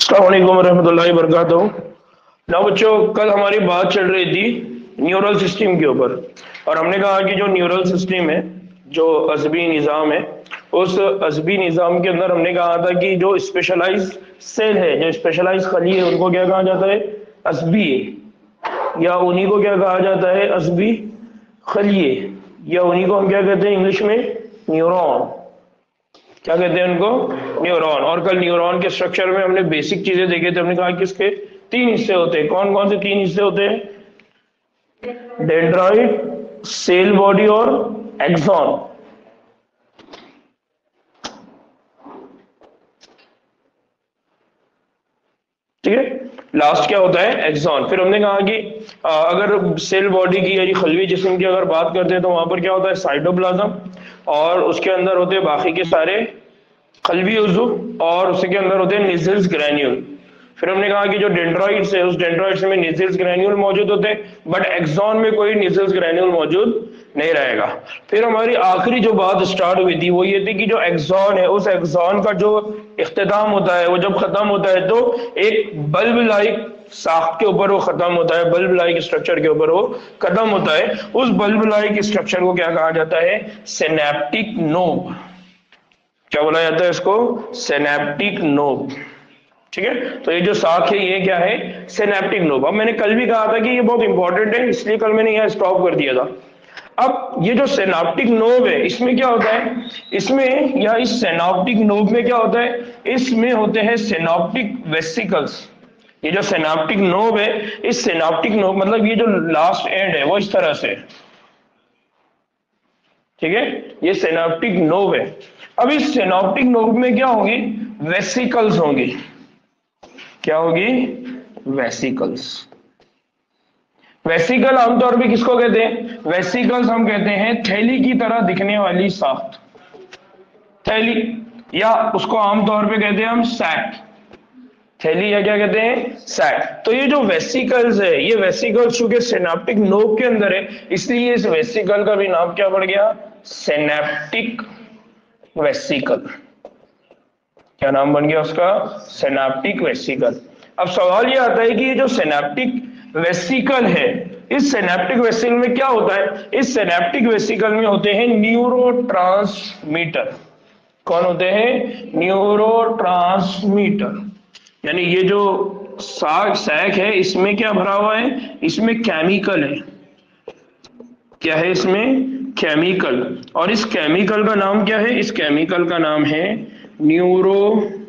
अस्सलाम वालेकुम रहमतुल्लाहि वबरकातुहू। ना बच्चों, कल हमारी बात चल रही थी न्यूरल सिस्टम के ऊपर और हमने कहा कि जो न्यूरल सिस्टम है, जो अज़बी निज़ाम है, उस अज़बी निज़ाम के अंदर हमने कहा था कि जो स्पेशलाइज सेल है, जो स्पेशलाइज खली है, उनको क्या कहा जाता है? अज़बी, या उन्हीं को क्या कहा जाता है? अज़बी खलिए, या उन्हीं को हम क्या कहते हैं इंग्लिश में? न्यूरॉन। क्या कहते हैं उनको? न्यूरॉन। और कल न्यूरॉन के स्ट्रक्चर में हमने बेसिक चीजें देखे थे। हमने कहा कि इसके तीन हिस्से होते हैं। कौन कौन से तीन हिस्से होते हैं? डेंड्राइट, सेल बॉडी और एक्सॉन। ठीक है, लास्ट क्या होता है? एक्सॉन। फिर हमने कहा कि अगर सेल बॉडी की या खलवी जिस्म की अगर बात करते हैं तो वहां पर क्या होता है? साइटोप्लाज्म, और उसके अंदर होते हैं बाकी के सारे खलवी उज़्व, और उसके अंदर होते हैं निज़ल्स ग्रैन्यूल। फिर हमने कहा कि जो डेंड्राइट्स है, उस डेंड्राइट्स में निज़ल्स ग्रैन्यूल मौजूद होते हैं, बट एक्सॉन में कोई निज़ल्स ग्रैन्यूल मौजूद नहीं रहेगा। फिर हमारी आखिरी जो बात स्टार्ट हुई थी वो ये थी कि जो एक्सॉन है, उस एक्सॉन का जो इख्तिताम होता है, वो जब खत्म होता है तो एक बल्ब लाइक साख्त के ऊपर वो खत्म होता है, बल्ब लाइक स्ट्रक्चर के ऊपर वो खत्म होता है। उस बल्ब लाइक स्ट्रक्चर को क्या कहा जाता है? Synaptic knob. क्या बोला जाता है इसको? Synaptic knob. ठीक है, तो ये जो साख है ये क्या है? Synaptic knob. अब मैंने कल भी कहा था कि ये बहुत इंपॉर्टेंट है, इसलिए कल मैंने यहाँ स्टॉप कर दिया था। अब ये जो सिनेप्टिक नोब है, इसमें क्या होता है? इसमें, या इस सिनेप्टिक नोब में क्या होता है? इसमें होते हैं सिनेप्टिक वेसिकल्स। ये जो सिनेप्टिक नोब है, इस सिनेप्टिक नोब मतलब ये जो लास्ट एंड है वो इस तरह से, ठीक है, ये सिनेप्टिक नोब है। अब इस सिनेप्टिक नोब में क्या होंगे? वेसिकल्स होंगे। क्या होगी? वेसिकल्स। वेसिकल आमतौर पे किसको कहते हैं? वेसिकल्स हम कहते हैं थैली की तरह दिखने वाली साख्त, थैली, या उसको आमतौर पे कहते हैं हम सैक। थैली, या क्या कहते हैं? सैक। तो ये जो वेसिकल्स है, ये वेसिकल्स चूंकि सिनेप्टिक नोब के अंदर है, इसलिए इस वेसिकल का भी नाम क्या पड़ गया? Synaptic vesicle. क्या नाम बन गया उसका? Synaptic vesicle. अब सवाल ये आता है कि ये जो सिनेप्टिक वेसिकल है, इस सिनेप्टिक वेसिकल में क्या होता है? इस सिनेप्टिक वेसिकल में होते हैं न्यूरोट्रांसमीटर। कौन होते हैं? न्यूरोट्रांसमीटर। यानी ये जो सैक है, इसमें क्या भरा हुआ है? इसमें केमिकल है। क्या है इसमें? केमिकल। और इस केमिकल का नाम क्या है? इस केमिकल का नाम है न्यूरो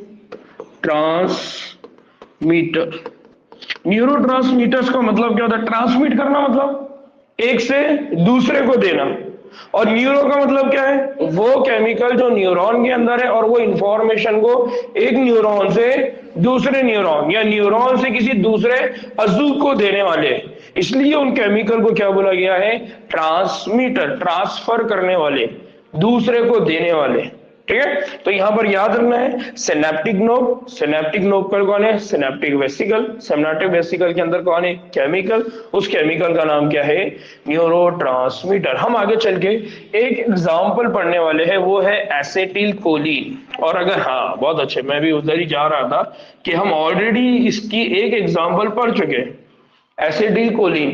ट्रांसमीटर। न्यूरो ट्रांसमीटर्स का मतलब क्या होता है? ट्रांसमिट करना मतलब एक से दूसरे को देना, और न्यूरो का मतलब क्या है? वो केमिकल जो न्यूरॉन के अंदर है और वो इंफॉर्मेशन को एक न्यूरॉन से दूसरे न्यूरॉन, या न्यूरॉन से किसी दूसरे अज़ू को देने वाले, इसलिए उन केमिकल को क्या बोला गया है? ट्रांसमीटर। ट्रांसफर करने वाले, दूसरे को देने वाले। ठीक है, तो यहां पर याद रखना है सिनेप्टिक नोब। सिनेप्टिक नोब पर कौन है? Synaptic vesicle. सिनेप्टिक वेसिकल के अंदर कौन है? केमिकल। उस केमिकल का नाम क्या है? न्यूरोट्रांसमीटर। हम आगे चल के एक एग्जांपल पढ़ने वाले हैं, वो है एसिटिल कोलिन। और अगर, हाँ बहुत अच्छे, मैं भी उधर ही जा रहा था कि हम ऑलरेडी इसकी एक एग्जाम्पल पढ़ चुके हैं। एसिटिल कोलिन,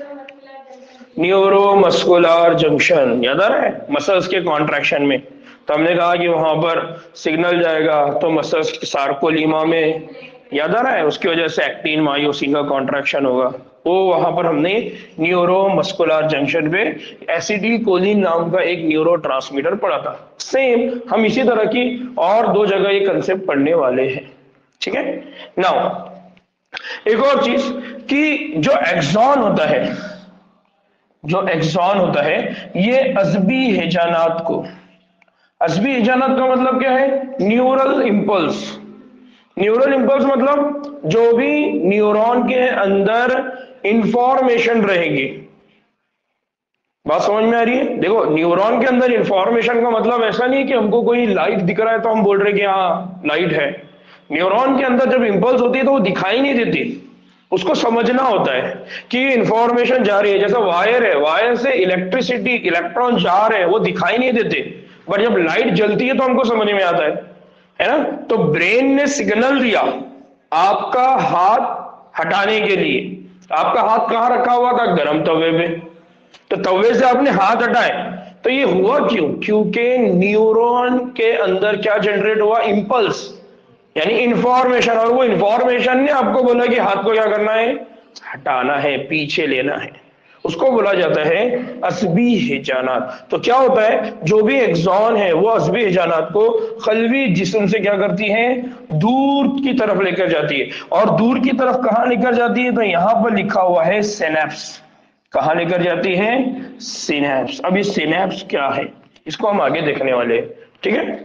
न्यूरोमस्कुलर जंक्शन, याद आ रहा है? मसल्स के कॉन्ट्रैक्शन में, तो हमने कहा कि वहां पर सिग्नल जाएगा तो मसल्स सार्कोलीमा में, याद आ रहा है? उसकी वजह से एक्टिन मायोसिन का कॉन्ट्रैक्शन होगा। वो वहां पर हमने न्यूरोमस्कुलर जंक्शन पे एसिटिल कोलिन नाम का एक न्यूरो ट्रांसमीटर पढ़ा था। सेम हम इसी तरह की और दो जगह ये कंसेप्ट पढ़ने वाले हैं। ठीक है, नाउ एक और चीज कि जो एक्सॉन होता है, जो एक्सॉन होता है, ये अज़बी हिजानात को, अज़बी हिजानात का मतलब क्या है? Neural impulse. न्यूरल इंपल्स मतलब जो भी न्यूरॉन के अंदर इंफॉर्मेशन रहेगी। बात समझ में आ रही है? देखो, न्यूरॉन के अंदर इंफॉर्मेशन का मतलब ऐसा नहीं है कि हमको कोई लाइट दिख रहा है तो हम बोल रहे हैं कि हाँ लाइट है। न्यूरॉन के अंदर जब इंपल्स होती है तो वो दिखाई नहीं देती, उसको समझना होता है कि इंफॉर्मेशन जा रही है। जैसा वायर है, वायर से इलेक्ट्रिसिटी, इलेक्ट्रॉन जा रहे हैं, वो दिखाई नहीं देते, बट जब लाइट जलती है तो हमको समझ में आता है ना? तो ब्रेन ने सिग्नल दिया आपका हाथ हटाने के लिए, आपका हाथ कहां रखा हुआ था? गर्म तवे पे। तो तवे से आपने हाथ हटाए, तो ये हुआ क्यों? क्योंकि न्यूरॉन के अंदर क्या जनरेट हुआ? इंपल्स, यानी इंफॉर्मेशन। और वो इंफॉर्मेशन ने आपको बोला कि हाथ को क्या करना है? हटाना है, पीछे लेना है। उसको बोला जाता है असबी हिजानात। तो क्या होता है, जो भी एक्सॉन है वो असबी हिजानात को खलवी जिस्म से क्या करती है? दूर की तरफ लेकर जाती है। और दूर की तरफ कहां लेकर जाती है? तो यहां पर लिखा हुआ है सिनेप्स। कहां लेकर जाती है? सिनेप्स। अब ये सिनेप्स क्या है, इसको हम आगे देखने वाले हैं, ठीक है।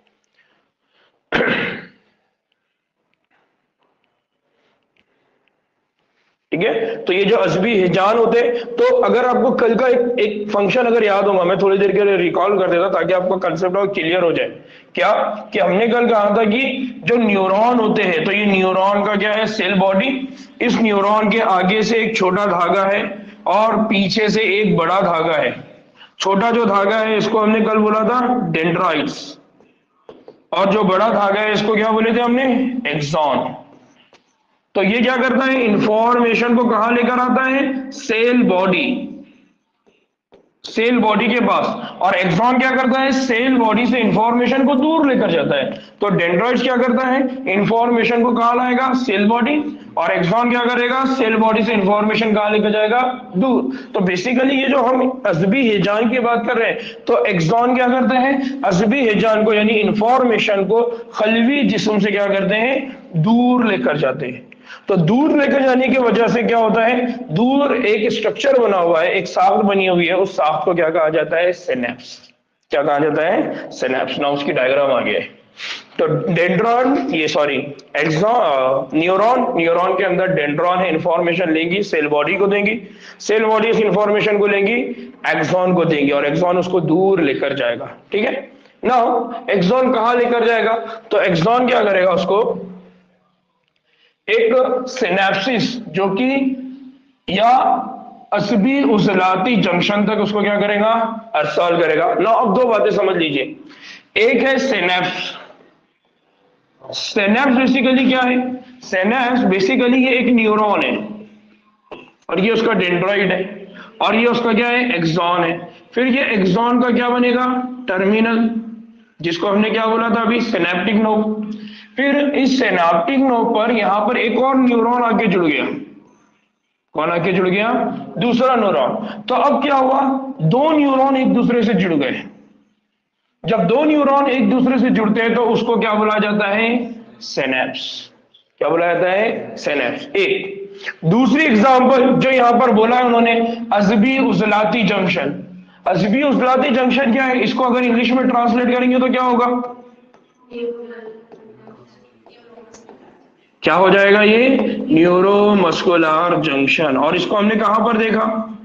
ठीक है, तो ये जो अजबी हिजान होते हैं, तो अगर आपको कल का एक फंक्शन अगर याद होगा, मैं थोड़ी देर के लिए रिकॉल कर देता ताकि आपको कंसेप्ट और क्लियर हो जाए। क्या कि हमने कल कहा था कि जो न्यूरॉन होते हैं, तो ये न्यूरॉन का क्या है? Cell body. इस न्यूरॉन के आगे से एक छोटा धागा है और पीछे से एक बड़ा धागा है। छोटा जो धागा है इसको हमने कल बोला था डेंड्राइट्स, और जो बड़ा धागा है इसको क्या बोले थे हमने? एक्सॉन। तो ये क्या करता है? इंफॉर्मेशन को कहां लेकर आता है? सेल बॉडी, सेल बॉडी के पास। और एक्सॉन क्या करता है? सेल बॉडी से इंफॉर्मेशन को दूर लेकर जाता है। तो डेंड्राइट्स क्या करता है? इंफॉर्मेशन को कहां लाएगा? Cell body. और एक्सॉन क्या करेगा? सेल बॉडी से इंफॉर्मेशन कहां लेकर जाएगा? दूर। तो बेसिकली ये जो हम अजबी हिजान की बात कर रहे हैं, तो एक्सॉन क्या करते हैं? अजबी हिजान को यानी इंफॉर्मेशन को खलवी जिस्म से क्या करते हैं? दूर लेकर जाते हैं। तो दूर लेकर जाने की वजह से क्या होता है? दूर एक स्ट्रक्चर बना हुआ है, एक साख्त बनी हुई है, उस साख्त को क्या कहा जाता है? सिनेप्स। क्या कहा जाता है? सिनेप्स। ना उसकी डायग्राम आ गया है। तो डेंड्रॉन, ये सॉरी एक्सॉन, न्यूरॉन, न्यूरॉन के अंदर डेंड्रॉन है, इंफॉर्मेशन लेंगी, सेल बॉडी को देंगी, सेल बॉडी इस इंफॉर्मेशन को लेंगी, एक्सॉन को देंगी, और एक्सॉन उसको दूर लेकर जाएगा। ठीक है ना। एक्सॉन कहां लेकर जाएगा? तो एक्सॉन क्या करेगा? उसको एक सिनेप्सिस जो कि या असबी उजलाती जंक्शन तक उसको क्या करेगा? अरसाल करेगा ना। अब दो बातें समझ लीजिए। एक है सिनेप्स। सिनेप्स बेसिकली क्या है? सिनेप्स बेसिकली ये एक न्यूरॉन है, और ये उसका डेंड्रॉइड है, और ये उसका क्या है? एक्सॉन है। फिर ये एक्सॉन का क्या बनेगा? टर्मिनल, जिसको हमने क्या बोला था अभी? Synaptic node. फिर इस सिनेप्टिक नोड पर यहां पर एक और न्यूरॉन आके जुड़ गया। कौन आके जुड़ गया? दूसरा न्यूरॉन। तो अब क्या हुआ? दो न्यूरॉन एक दूसरे से जुड़ गए। जब दो न्यूरॉन एक दूसरे से जुड़ते हैं तो उसको क्या बोला जाता है? सिनेप्स। क्या बोला जाता है? सिनेप्स। एक दूसरी एग्जांपल जो यहां पर बोला है उन्होंने, अजबी उजलाती जंक्शन। अजबी उजलाती जंक्शन क्या है? इसको अगर इंग्लिश में ट्रांसलेट करेंगे तो क्या होगा? क्या हो जाएगा? ये न्यूरोमस्कुलर जंक्शन। और इसको हमने कहां पर देखा?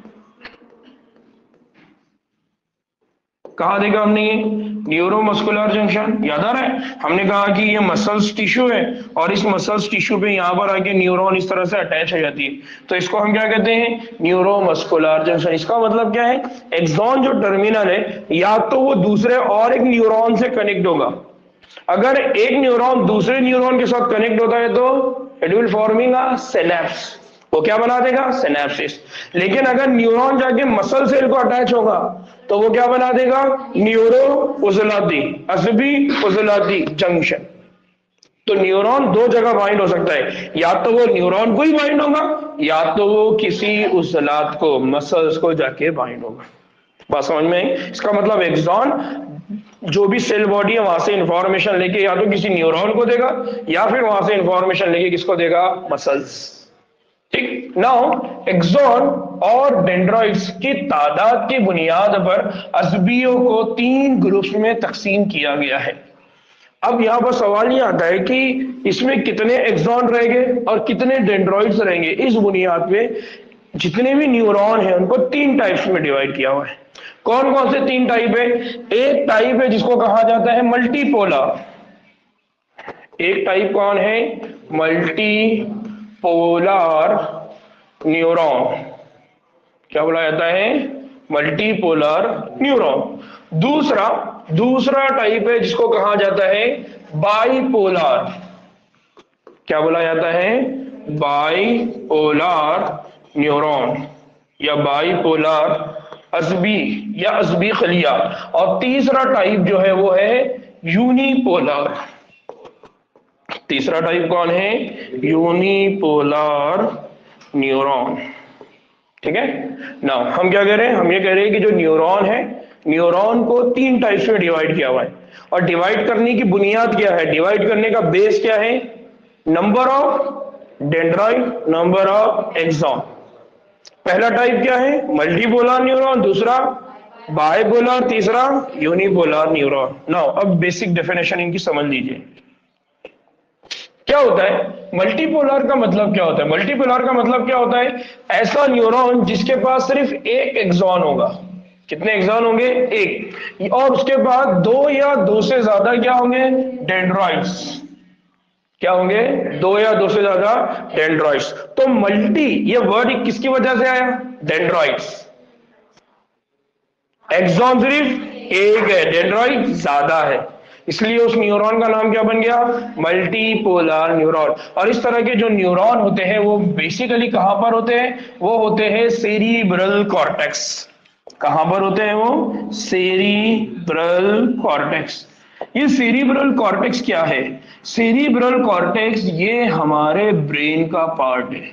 कहा देखा हमने? ये न्यूरोमस्कुलर जंक्शन याद आ रहा है? हमने कहा कि ये मसल्स टिश्यू है, और इस मसल्स टिश्यू पे यहां पर आके न्यूरॉन इस तरह से अटैच हो जाती है, तो इसको हम क्या कहते हैं? Neuromuscular junction. इसका मतलब क्या है? एक्सॉन जो टर्मिनल है, या तो वो दूसरे और एक न्यूरॉन से कनेक्ट होगा। अगर एक न्यूरॉन दूसरे न्यूरॉन के साथ कनेक्ट होता है तो it will forming a synapse. वो क्या बना देगा? सिनेप्सिस। लेकिन अगर न्यूरॉन जाके मसल सेल को अटैच होगा तो वो क्या बना देगा? न्यूरो उजलाती, असबी उजलाती जंक्शन। तो न्यूरॉन दो जगह बाइंड हो सकता है, या तो वो न्यूरॉन को ही बाइंड होगा, या तो वो किसी उजलात को, मसल्स को जाके बाइंड होगा। बात समझ में आई? इसका मतलब एक्सॉन जो भी सेल बॉडी है वहां से इंफॉर्मेशन लेके या तो किसी न्यूरॉन को देगा, या फिर वहां से इंफॉर्मेशन लेके किसको देगा? मसल्स। ठीक। नाउ एक्सॉन और डेंड्रॉइड्स की तादाद की बुनियाद पर अजबियों को 3 ग्रुप्स में तकसीम किया गया है। अब यहां पर सवाल ये आता है कि इसमें कितने एक्सॉन रहेंगे और कितने डेंड्रॉइड्स रहेंगे। इस बुनियाद पे जितने भी न्यूरॉन हैं उनको 3 टाइप्स में डिवाइड किया हुआ है। कौन कौन से 3 टाइप है? एक टाइप है जिसको कहा जाता है मल्टीपोलर। एक टाइप कौन है? Multipolar neuron. क्या बोला जाता है? Multipolar neuron. दूसरा टाइप है जिसको कहा जाता है बाइपोलर। क्या बोला जाता है? बाइपोलर न्यूरॉन या बाइपोलर अज़बी या अज़बी खलिया। और तीसरा टाइप जो है वो है यूनिपोलर। तीसरा टाइप कौन है? Unipolar neuron. ठीक है ना। हम क्या कह रहे हैं? हम ये कह रहे हैं कि जो न्यूरॉन है, न्यूरॉन को 3 टाइप्स में डिवाइड किया हुआ है। और डिवाइड करने की बुनियाद क्या है? डिवाइड करने का बेस क्या है? Number of dendrite, number of axon. पहला टाइप क्या है? मल्टीपोलर न्यूरॉन, दूसरा बाइपोलर, तीसरा यूनिपोलर न्यूरॉन। नाउ अब बेसिक डेफिनेशन इनकी समझ लीजिए। क्या होता है मल्टीपोलर का मतलब? क्या होता है मल्टीपोलर का मतलब? क्या होता है? ऐसा न्यूरॉन जिसके पास सिर्फ एक एक्सॉन होगा। कितने एक्सॉन होंगे? एक। और उसके बाद 2 या 2 से ज्यादा क्या होंगे? डेंड्राइट्स। क्या होंगे? 2 या 2 से ज्यादा डेंड्राइट्स। तो मल्टी ये वर्ड किसकी वजह से आया? डेंड्राइट्स। एक्सॉन सिर्फ एक है, डेंड्राइट ज्यादा है, इसलिए उस न्यूरॉन का नाम क्या बन गया? Multipolar neuron. और इस तरह के जो न्यूरॉन होते हैं वो बेसिकली कहां पर होते हैं? वो होते हैं सेरिब्रल कॉर्टेक्स। कहां पर होते हैं वो? Cerebral cortex. ये सेरिब्रल कॉर्टेक्स क्या है? सेरिब्रल कॉर्टेक्स ये हमारे ब्रेन का पार्ट है।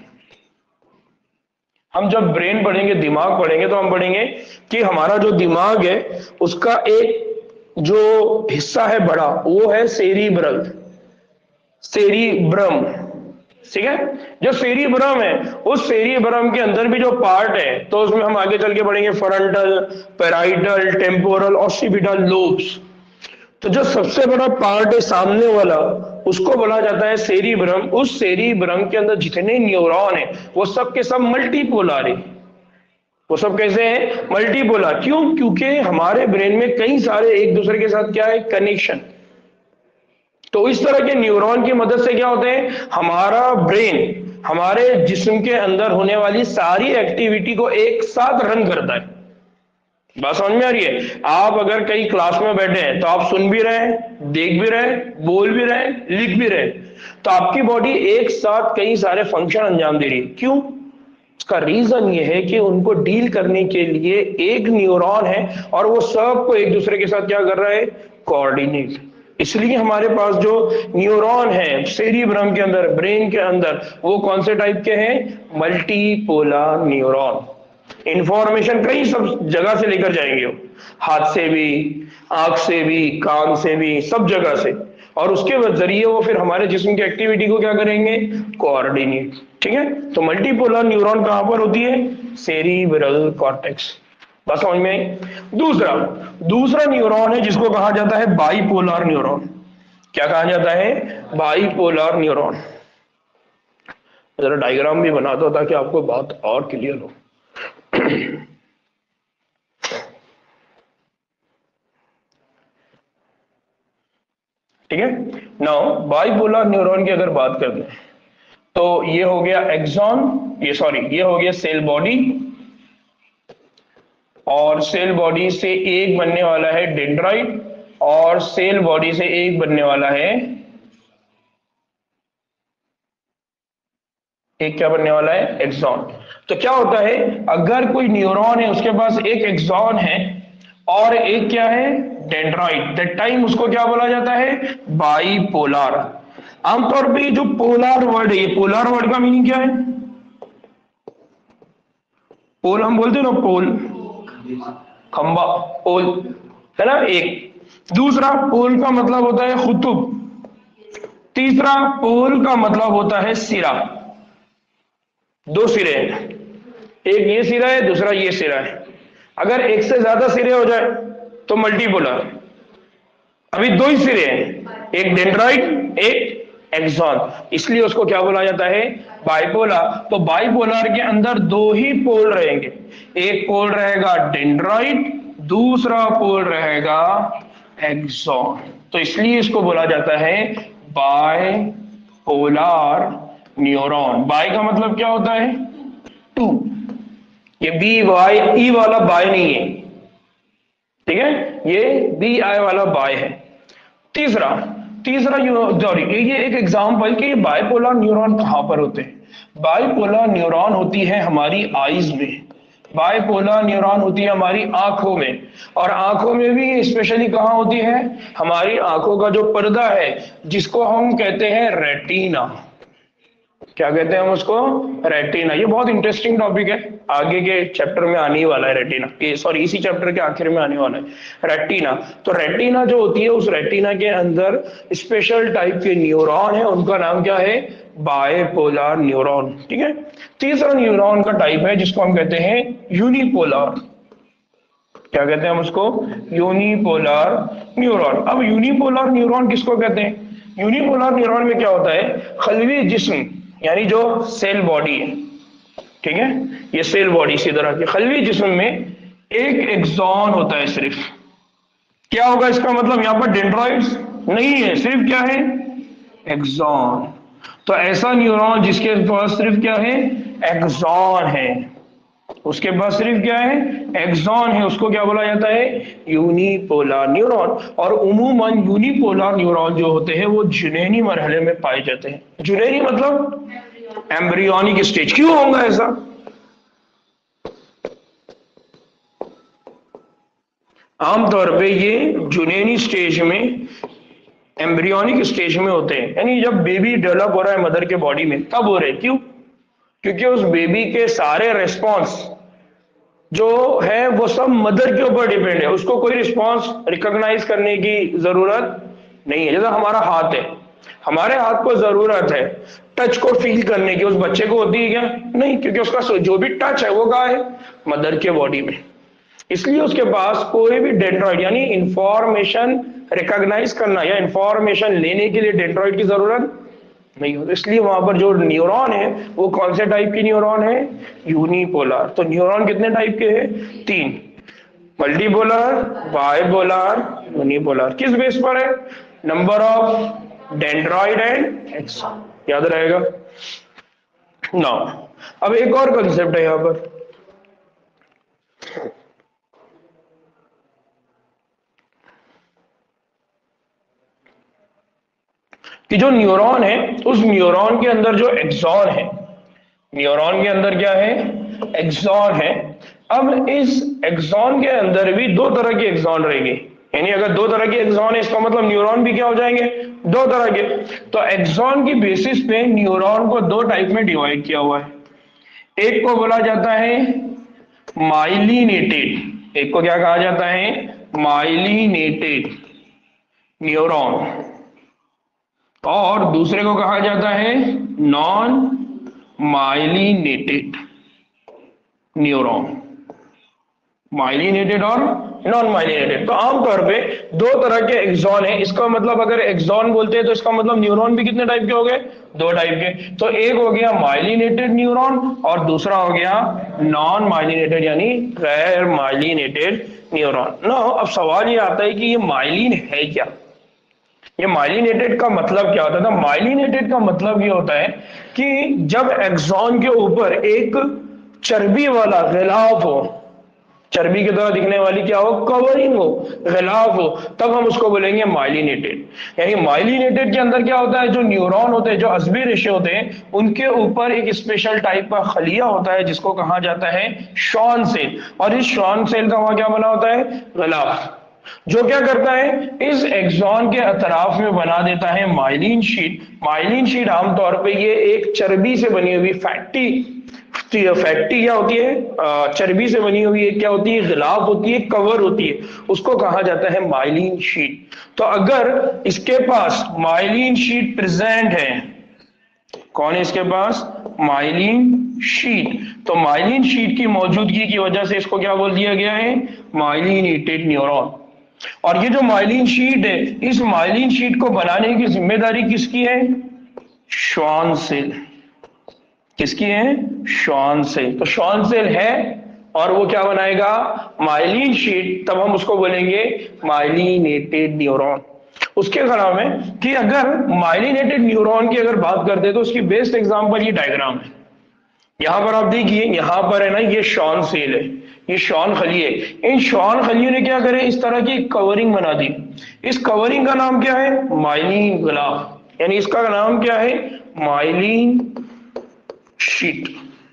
हम जब ब्रेन पढ़ेंगे, दिमाग पढ़ेंगे, तो हम पढ़ेंगे कि हमारा जो दिमाग है उसका एक जो हिस्सा है बड़ा, वो है सेरिब्रल, सेरिब्रम। ठीक है। जो सेरिब्रम है, उस सेरिब्रम के अंदर भी जो पार्ट है, तो उसमें हम आगे चल के पढ़ेंगे frontal, parietal, temporal, occipital lobes. तो जो सबसे बड़ा पार्ट है सामने वाला, उसको बोला जाता है सेरिब्रम। उस सेरिब्रम के अंदर जितने न्यूरॉन है वो सब के सब मल्टीपोलर है। वो सब कैसे हैं? मल्टीपोलर। क्यों? क्योंकि हमारे ब्रेन में कई सारे एक दूसरे के साथ क्या है? कनेक्शन। तो इस तरह के न्यूरॉन की मदद से क्या होते हैं? हमारा ब्रेन हमारे जिस्म के अंदर होने वाली सारी एक्टिविटी को एक साथ रन करता है। बात समझ में आ रही है? आप अगर कई क्लास में बैठे हैं तो आप सुन भी रहे हैं, देख भी रहे हैं, बोल भी रहे हैं, लिख भी रहे हैं। तो आपकी बॉडी एक साथ कई सारे फंक्शन अंजाम दे रही है। क्यों? उसका रीजन ये है कि उनको डील करने के लिए एक न्यूरॉन है और वो सबको एक दूसरे के साथ क्या कर रहा है? कोऑर्डिनेट। इसलिए हमारे पास जो न्यूरॉन है सेरिब्रम के अंदर, ब्रेन के अंदर, वो कौन से टाइप के हैं? Multipolar neuron. इंफॉर्मेशन कई सब जगह से लेकर जाएंगे वो, हाथ से भी, आंख से भी, कान से भी, सब जगह से। और उसके जरिए वो फिर हमारे जिस्म की एक्टिविटी को क्या करेंगे? कोऑर्डिनेट। ठीक है। तो मल्टीपोलर न्यूरॉन कहां पर होती है? Cerebral cortex. बस समझ में? दूसरा न्यूरॉन है जिसको कहा जाता है बाइपोलर न्यूरॉन। क्या कहा जाता है? Bipolar neuron. जरा डायग्राम भी बना दो ताकि आपको बात और क्लियर हो। ठीक है। नाउ बाइपोलर न्यूरॉन की अगर बात करते हैं तो ये हो गया एक्सॉन, ये हो गया सेल बॉडी। और सेल बॉडी से एक बनने वाला है डेंड्राइट, और सेल बॉडी से एक बनने वाला है, एक क्या बनने वाला है? एक्सॉन। तो क्या होता है? अगर कोई न्यूरॉन है उसके पास एक एक्सॉन है और एक क्या है? डेंड्राइट, दैट टाइम उसको क्या बोला जाता है? बाइपोलर। आमतौर पे जो पोलर वर्ड है, ये पोलर वर्ड का मीनिंग क्या है? पोल हम बोलते हैं ना, पोल खंबा, पोल है ना एक। दूसरा पोल का मतलब होता है कुतुब। तीसरा पोल का मतलब होता है सिरा। 2 सिरे हैं, एक ये सिरा है, दूसरा ये सिरा है। अगर एक से ज्यादा सिरे हो जाए तो मल्टीपोलर। अभी 2 ही सिरे हैं, एक डेंड्राइट, एक एक्सॉन, इसलिए उसको क्या बोला जाता है? बाइपोलर। तो बाइपोलर के अंदर 2 ही पोल रहेंगे, एक पोल रहेगा डेंड्राइट, दूसरा पोल रहेगा एक्सॉन। तो इसलिए इसको बोला जाता है बाइपोलर न्यूरॉन। बाय का मतलब क्या होता है? 2। ये बी वाई ई वाला बाय नहीं है, ठीक है, ये बी आई वाला बाय है। तीसरा तीसरा सॉरी, ये एक एग्जांपल कि बाइपोलर न्यूरॉन कहां पर होते हैं। बाइपोलर न्यूरॉन होती है हमारी आईज में, बाइपोलर न्यूरॉन होती है हमारी आंखों में, और आंखों में भी स्पेशली कहां होती है, हमारी आंखों का जो पर्दा है जिसको हम कहते हैं रेटिना। क्या कहते हैं हम उसको, रेटिना। ये बहुत इंटरेस्टिंग टॉपिक है, आगे के चैप्टर में आने ही वाला है रेटिना, सॉरी इसी चैप्टर के आखिर में आने वाला है रेटिना। तो रेटिना जो होती है, उस रेटिना के अंदर स्पेशल टाइप के न्यूरॉन है, उनका नाम क्या है, बाइपोलर न्यूरॉन। ठीक है। तीसरा न्यूरॉन का टाइप है जिसको हम कहते हैं यूनिपोलर। क्या कहते हैं हम उसको, यूनिपोलर न्यूरॉन। अब यूनिपोलर न्यूरॉन किसको कहते हैं, यूनिपोलर न्यूरॉन में क्या होता है, खलवी जिस्म यानी जो सेल बॉडी है, ठीक है, ये सेल बॉडी इसी तरह की खलवी जिस्म में एक एक्सॉन होता है सिर्फ। क्या होगा इसका मतलब, यहां पर डेंड्रॉइड्स नहीं है, सिर्फ क्या है, एक्सॉन। तो ऐसा न्यूरॉन जिसके पास सिर्फ क्या है, एक्सॉन है, उसके पास सिर्फ क्या है, एक्सॉन है, उसको क्या बोला जाता है, यूनिपोलर न्यूरॉन। और उमूमन यूनिपोलर न्यूरॉन जो होते हैं वो जुनैनी मरहले में पाए जाते हैं। जुनैनी मतलब एम्ब्रियोनिक स्टेज। क्यों होगा ऐसा, आमतौर पे ये जुनैनी स्टेज में, एम्ब्रियोनिक स्टेज में होते हैं, यानी जब बेबी डेवलप हो रहा है मदर के बॉडी में तब हो रहे हैं। क्यों, क्योंकि उस बेबी के सारे रिस्पॉन्स जो है वो सब मदर के ऊपर डिपेंड है, उसको कोई रिस्पॉन्स रिकॉग्नाइज करने की जरूरत नहीं है। जैसे हमारा हाथ है, हमारे हाथ को जरूरत है टच को फील करने की, उस बच्चे को होती है क्या, नहीं, क्योंकि उसका जो भी टच है वो कहाँ है, मदर के बॉडी में। इसलिए उसके पास कोई भी डेंड्रॉइड यानी इंफॉर्मेशन रिकॉग्नाइज करना या इंफॉर्मेशन लेने के लिए डेंड्रॉइड की जरूरत नहीं होती। इसलिए वहां पर जो न्यूरॉन है वो कौन से टाइप की न्यूरॉन है, यूनिपोलर। तो न्यूरॉन कितने टाइप के हैं, 3, मल्टीपोलर, बाइपोलर, यूनिपोलर। किस बेस पर है, number of dendroid and axon, याद रहेगा। नाउ अब एक और कंसेप्ट है यहां पर, कि जो न्यूरॉन है उस न्यूरॉन के अंदर जो एक्सॉन है, न्यूरॉन के अंदर क्या है, एक्सॉन है। अब इस एक्सॉन के अंदर भी 2 तरह के एक्सॉन रहेंगे, यानी अगर 2 तरह के एक्सॉन है इसका मतलब न्यूरॉन भी क्या हो जाएंगे, 2 तरह के। तो एक्सॉन की बेसिस पे न्यूरॉन को 2 टाइप में डिवाइड किया हुआ है। एक को बोला जाता है माइलिनेटेड, एक को क्या कहा जाता है, माइलिनेटेड न्यूरॉन, और दूसरे को कहा जाता है नॉन माइलिनेटेड न्यूरॉन। माइलिनेटेड और नॉन माइलिनेटेड। तो आमतौर पे 2 तरह के एक्सॉन है, इसका मतलब अगर एक्सॉन बोलते हैं तो इसका मतलब न्यूरॉन भी कितने टाइप के हो गए, 2 टाइप के। तो एक हो गया माइलिनेटेड न्यूरॉन और दूसरा हो गया नॉन माइलिनेटेड यानी गैर माइलिनेटेड न्यूरॉन। ना अब सवाल ये आता है कि ये माइलिन है क्या, ये माइलिनेटेड का मतलब क्या होता है। माइलिनेटेड का मतलब ये होता है कि जब एक्सॉन के ऊपर एक चर्बी वाला गिलाफ हो, चर्बी की तरह दिखने वाली क्या हो, कवरिंग हो, गिलाफ हो, तब हम उसको बोलेंगे माइलिनेटेड। यानी माइलिनेटेड के अंदर क्या होता है, जो न्यूरॉन होते हैं, जो अजबी रेशे होते हैं, उनके ऊपर एक स्पेशल टाइप का खलिया होता है जिसको कहा जाता है शॉन सेल, और इस शॉन सेल का वहां क्या बना होता है, गिलाफ, जो क्या करता है, इस एक्सॉन के अतराफ में बना देता है माइलिन शीट। माइलिन शीट आमतौर पे ये एक चर्बी से बनी हुई फैटी क्या होती है, चर्बी से बनी हुई क्या होती है, गिलाफ होती है, कवर होती है, उसको कहा जाता है माइलिन शीट। तो अगर इसके पास माइलिन शीट प्रेजेंट है, कौन है इसके पास, माइलिन शीट, तो माइलिन शीट की मौजूदगी की वजह से इसको क्या बोल दिया गया है, माइलिनेटेड न्यूरॉन। और ये जो माइलिन शीट है, इस माइलिन शीट को बनाने की जिम्मेदारी किसकी है, श्वान सेल। किसकी है, श्वान सेल। तो श्वान सेल है और वो क्या बनाएगा, माइलिन शीट, तब हम उसको बोलेंगे माइलिनेटेड न्यूरॉन। उसके अलावा में कि अगर माइलिनेटेड न्यूरॉन की अगर बात करते हैं तो उसकी बेस्ट एग्जांपल ये डायग्राम है। यहां पर आप देखिए, यहां पर है ना, ये श्वान सेल है, ये शॉन खली है। इन शॉन खलियों ने क्या करे, इस तरह की कवरिंग बना दी। इस कवरिंग का नाम क्या है, माइलिन ग्लास, यानी इसका नाम क्या है, माइलिन शीट।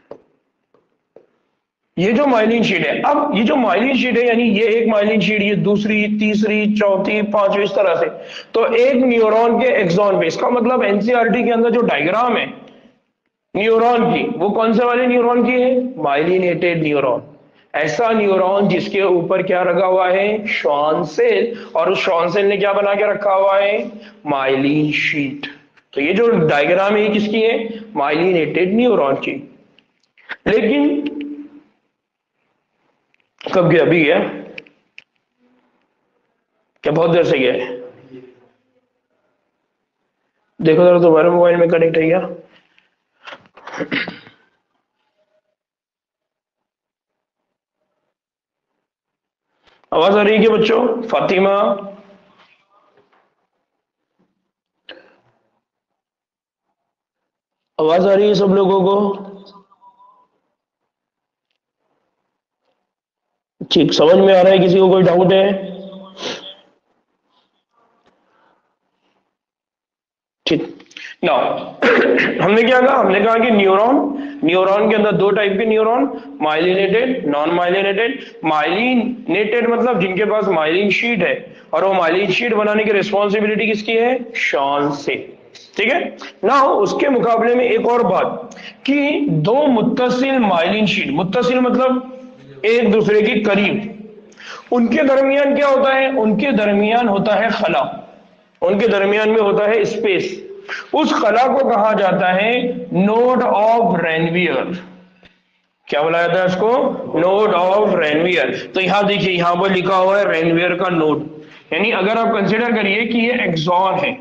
ये जो माइलिन शीट है, अब ये जो माइलिन शीट है, यानी ये एक माइलिन शीट, ये दूसरी, तीसरी, चौथी, पांचवी, इस तरह से। तो एक न्यूरॉन के एक्सॉन पे, इसका मतलब एनसीईआरटी के अंदर जो डायग्राम है न्यूरॉन की, वो कौन से वाले न्यूरॉन की है, माइलिनेटेड न्यूरॉन। ऐसा न्यूरॉन जिसके ऊपर क्या लगा हुआ है, श्वान सेल, और उस श्वान सेल ने क्या बना के रखा हुआ है, माइलिन शीट। तो ये जो डायग्राम है किसकी है, माइलिनेटेड न्यूरॉन की। लेकिन कब गया, अभी गया क्या, बहुत देर से गया है, देखो जरा तुम्हारे मोबाइल में कनेक्ट है क्या। आवाज आ रही है क्या बच्चों, फातिमा, आवाज आ रही है सब लोगों को, ठीक, समझ में आ रहा है, किसी को कोई डाउट है, ठीक। नाउ हमने क्या कहा, हमने कहा कि न्यूरॉन के अंदर दो टाइप के neuron, myelinated, non myelinated. Myelinated मतलब जिनके पास माइलिन शीट है, और वो माइलिन शीट बनाने की रिस्पॉन्सिबिलिटी किसकी है, शॉन से, ठीक है। नाउ उसके मुकाबले में एक और बात, कि दो मुत्तसिल माइलिन शीट, मुत्तसिल मतलब एक दूसरे के करीब, उनके दरमियान क्या होता है, उनके दरमियान होता है खला, उनके दरमियान में होता है स्पेस। उस खला को कहा जाता है नोड ऑफ रेनवियर। क्या बोला जाता है उसको, नोड ऑफ रेनवियर। तो यहां देखिए, यहां पर लिखा हुआ है रेनवियर का नोड, यानी अगर आप कंसीडर करिए कि ये एक्सॉन है,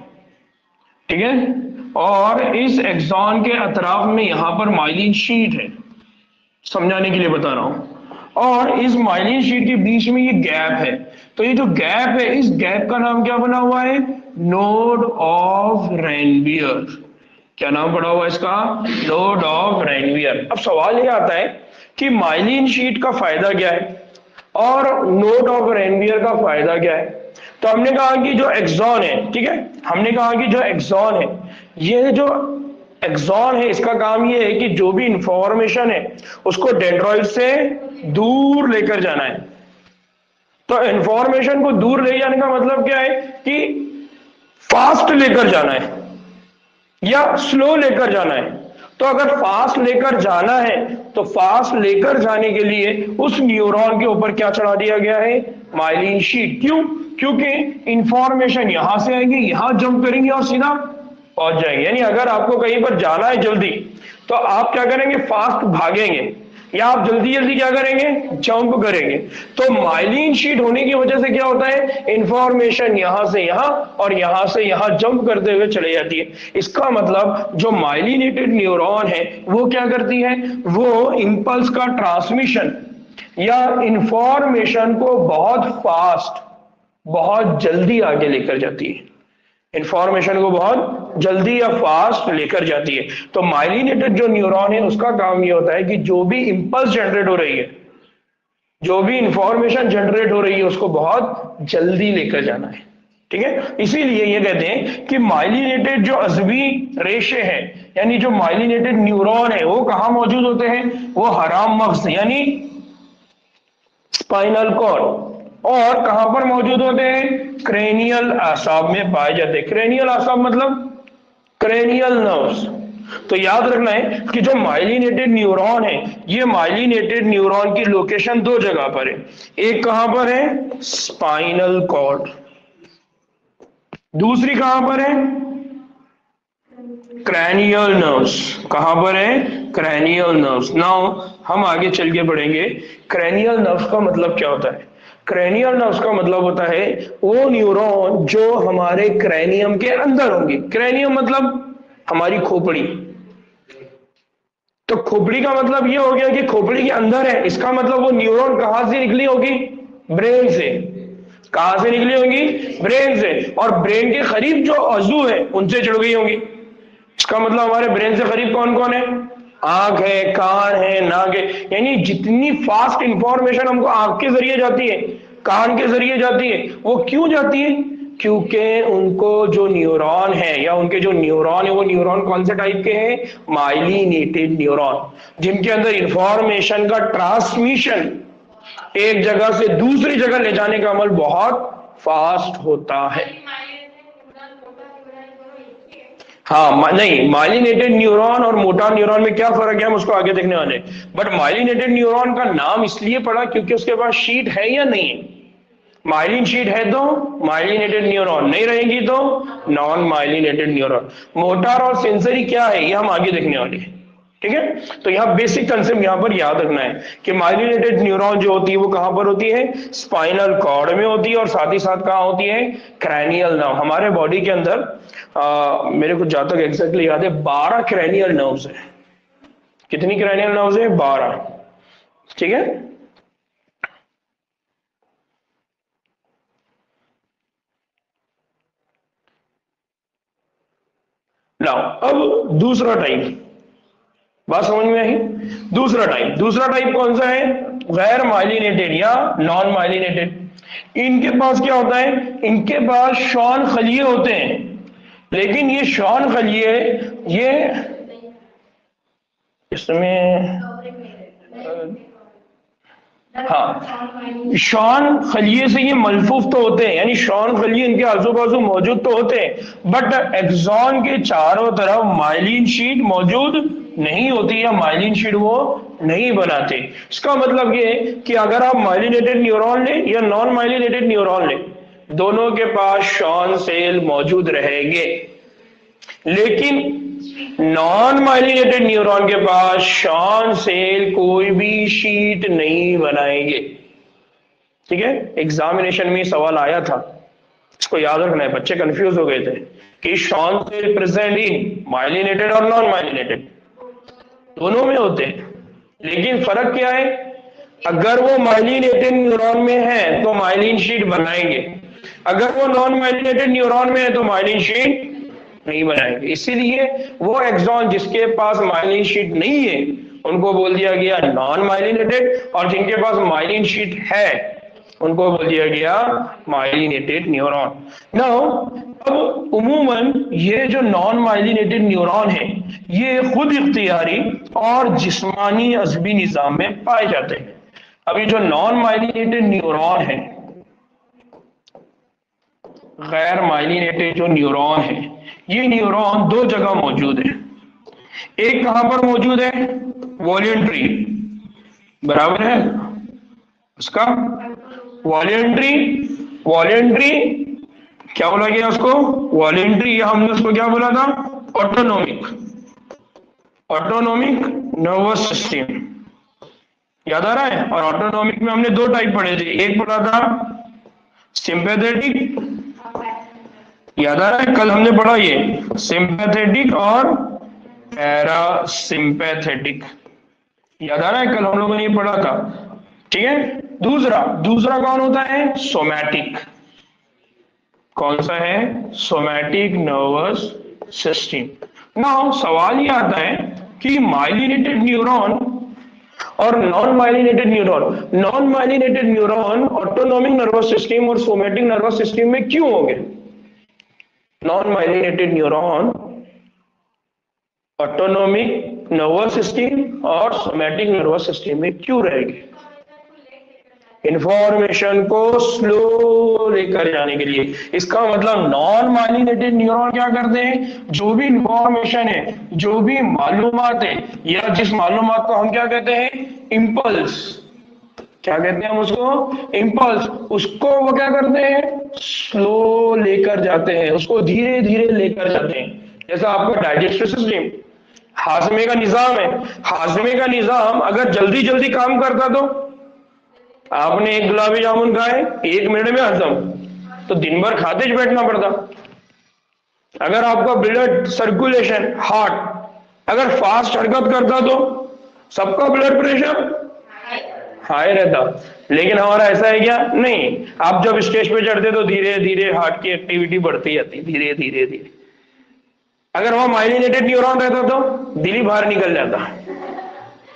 ठीक है, और इस एक्सॉन के अतराफ में यहां पर माइलिन शीट है, समझाने के लिए बता रहा हूं, और इस माइलिन शीट के बीच में ये गैप है। तो ये जो गैप है, इस गैप का नाम क्या बना हुआ है, नोड ऑफ रेनवियर। क्या नाम पड़ा हुआ है इसका, नोड ऑफ रेनवियर। अब सवाल ये आता है कि माइलिन शीट का फायदा क्या है और नोड ऑफ रेनवियर का फायदा क्या है। तो हमने कहा कि जो एक्सॉन है, ठीक है, हमने कहा कि जो एक्सॉन है, ये जो एक्सॉन है, इसका काम ये है कि जो भी इंफॉर्मेशन है उसको डेंड्रॉइड से दूर लेकर जाना है। तो इंफॉर्मेशन को दूर ले जाने का मतलब क्या है, कि फास्ट लेकर जाना है या स्लो लेकर जाना है। तो अगर फास्ट लेकर जाना है, तो फास्ट लेकर जाने के लिए उस न्यूरॉन के ऊपर क्या चढ़ा दिया गया है, माइलिन शीट। क्यों, क्योंकि इंफॉर्मेशन यहां से आएगी, यहां जंप करेंगे और सीधा पहुंच जाएंगे। यानी अगर आपको कहीं पर जाना है जल्दी, तो आप क्या करेंगे, फास्ट भागेंगे, या आप जल्दी जल्दी क्या करेंगे, जंप करेंगे। तो माइलिन शीट होने की वजह से क्या होता है, इंफॉर्मेशन यहां से यहां और यहां से यहां जंप करते हुए चले जाती है। इसका मतलब जो माइलिनेटेड न्यूरॉन है वो क्या करती है, वो इंपल्स का ट्रांसमिशन या इंफॉर्मेशन को बहुत फास्ट, बहुत जल्दी आगे लेकर जाती है, इंफॉर्मेशन को बहुत जल्दी या फास्ट लेकर जाती है। तो माइलिनेटेड जो न्यूरॉन है उसका काम ये होता है कि जो भी इंपल्स जनरेट हो रही है, जो भी इंफॉर्मेशन जनरेट हो रही है, उसको बहुत जल्दी लेकर जाना है, ठीक है। इसीलिए ये कहते हैं कि माइलिनेटेड जो अज़वी रेशे हैं, यानी जो माइलिनेटेड न्यूरॉन है, वो कहां मौजूद होते हैं, वो हराम मग़ज़ यानी स्पाइनल कॉर्ड, और कहां पर मौजूद होते हैं, क्रेनियल आसाब में पाए जाते हैं। क्रेनियल आसाब मतलब क्रेनियल नर्व्स। तो याद रखना है कि जो माइलिनेटेड न्यूरॉन है, ये माइलिनेटेड न्यूरॉन की लोकेशन दो जगह पर है। एक कहां पर है, स्पाइनल कॉर्ड, दूसरी कहां पर है, क्रैनियल नर्व्स। कहां पर है, क्रैनियल नर्व्स। नाउ हम आगे चल के पढ़ेंगे क्रैनियल नर्व्स का मतलब क्या होता है। क्रैनियल नर्व्स का मतलब होता है वो न्यूरॉन जो हमारे क्रैनियम के अंदर होंगे। क्रैनियम मतलब हमारी खोपड़ी। तो खोपड़ी का मतलब ये हो गया कि खोपड़ी के अंदर है, इसका मतलब वो न्यूरॉन कहां से निकली होगी, ब्रेन से। कहां से निकली होगी, ब्रेन से, और ब्रेन के करीब जो अज़ू है उनसे जुड़ गई होंगी। इसका मतलब हमारे ब्रेन से करीब कौन कौन है, आंख है, कान है, नाक है, यानी जितनी फास्ट इंफॉर्मेशन हमको आंख के जरिए जाती है, कान के जरिए जाती है, वो क्यों जाती है? क्योंकि उनको जो न्यूरॉन है या उनके जो न्यूरॉन है वो न्यूरॉन कौन से टाइप के हैं? माइलिनेटेड न्यूरॉन, जिनके अंदर इंफॉर्मेशन का ट्रांसमिशन एक जगह से दूसरी जगह ले जाने का अमल बहुत फास्ट होता है। हाँ, नहीं, माइलिनेटेड न्यूरॉन और मोटा न्यूरॉन में क्या फर्क है हम उसको आगे देखने वाले। बट माइलिनेटेड न्यूरॉन का नाम इसलिए पड़ा क्योंकि उसके पास शीट है या नहीं है। माइलिन शीट है तो माइलिनेटेड न्यूरॉन, नहीं रहेगी तो नॉन माइलिनेटेड न्यूरॉन। मोटार और सेंसरी क्या है ये हम आगे देखने वाले हैं, ठीक है। तो यहाँ बेसिक कंसेप्ट यहाँ पर याद रखना है कि माइलिनेटेड न्यूरॉन जो होती है वो कहां पर होती है? स्पाइनल कॉर्ड में होती है, और साथ ही साथ कहां होती है? Cranial nerve. हमारे बॉडी के अंदर मेरे को जहां तक एग्जैक्टली याद है 12 क्रैनियल नर्व्स है। कितनी क्रैनियल नर्व्स है? 12, ठीक है। नाउ अब दूसरा टाइप, बात समझ में आई? दूसरा टाइप कौन सा है? गैर माइलिनेटेड या नॉन माइलिनेटेड। इनके पास क्या होता है? इनके पास श्वान खलिए होते हैं, लेकिन ये श्वान खलिए ये इसमें हाँ, श्वान खलिए से ये मलफूफ तो होते हैं, यानी श्वान खलिए इनके आजू बाजू मौजूद तो होते हैं, बट एक्सॉन के चारों तरफ माइलिन शीट मौजूद नहीं होती या माइलिन शीट वो नहीं बनाते। इसका मतलब ये कि अगर आप माइलिनेटेड न्यूरॉन लें या नॉन माइलिनेटेड न्यूरॉन लें, दोनों के पास श्वान सेल मौजूद रहेंगे, लेकिन नॉन माइलिनेटेड न्यूरॉन के पास श्वान सेल कोई भी शीट नहीं बनाएंगे, ठीक है। एग्जामिनेशन में सवाल आया था, इसको याद रखना है, बच्चे कंफ्यूज हो गए थे कि Schwann cell present in myelinated और नॉन माइलिनेटेड, दोनों में होते हैं, लेकिन फर्क क्या है? अगर वो माइलिनेटेड न्यूरॉन में है तो माइलिन शीट बनाएंगे, अगर वो नॉन माइलिनेटेड न्यूरॉन में है तो माइलिन शीट नहीं बनाएंगे। इसीलिए वो एक्सॉन जिसके पास माइलिन शीट नहीं है उनको बोल दिया गया नॉन माइलिनेटेड, और जिनके पास माइलिन शीट है उनको बोल दिया गया माइलिनेटेड न्यूरॉन। नाउ अब उमूमन ये जो नॉन माइलिनेटेड न्यूरॉन है ये खुद इख्तियारी और जिस्मानी अज़बी निज़ाम में पाए जाते हैं। अब ये जो नॉन माइलिनेटेड न्यूरॉन है, गैर माइलिनेटेड जो न्यूरॉन है, ये न्यूरॉन दो जगह मौजूद है। एक कहां पर मौजूद है? वॉलेंट्री, बराबर है उसका वॉलेंट्री क्या बोला गया उसको? वॉलेंट्री, या हमने उसको क्या बोला था? ऑटोनोमिक नर्वस सिस्टम, याद आ रहा है? और ऑटोनोमिक में हमने दो टाइप पढ़े थे, एक पढ़ा था सिंपैथेटिक, याद आ रहा है? कल हमने पढ़ा ये सिंपैथेटिक और पैरासिम्पैथेटिक, याद आ रहा है? कल हम लोगों ने ये पढ़ा था, ठीक है। दूसरा कौन होता है? सोमैटिक। कौन सा है? Somatic nervous system. नाउ सवाल ये आता है कि माइलिनेटेड न्यूरॉन और non myelinated neuron autonomic nervous system और सोमैटिक नर्वस सिस्टम में क्यों होंगे? Non myelinated neuron autonomic nervous system और सोमैटिक नर्वस सिस्टम में क्यों रहेंगे? इंफॉर्मेशन को स्लो लेकर जाने के लिए। इसका मतलब नॉन माइलिनेटेड न्यूरॉन क्या करते हैं? जो भी इंफॉर्मेशन है, जो भी मालूमात है, या जिस मालूमात को हम क्या कहते हैं? इम्पल्स, क्या कहते हैं हम उसको? इम्पल्स। उसको वो क्या करते हैं? स्लो लेकर जाते हैं, उसको धीरे धीरे लेकर जाते हैं। जैसा आपका डाइजेस्टिव सिस्टम, हाजमे का निजाम है, हाजमे का निजाम अगर जल्दी जल्दी काम करता तो आपने एक गुलाबी जामुन खाए 1 मिनट में हजम, तो दिन भर खाते बैठना पड़ता। अगर आपका ब्लड सर्कुलेशन, हार्ट अगर फास्ट हरकत करता तो सबका ब्लड प्रेशर हाई रहता, लेकिन हमारा ऐसा है क्या? नहीं। आप जब स्टेज पे चढ़ते तो धीरे धीरे हार्ट की एक्टिविटी बढ़ती जाती, धीरे धीरे धीरे। अगर वहां माइलिनेटेड न्यूरॉन रहता तो दिल ही बाहर निकल जाता,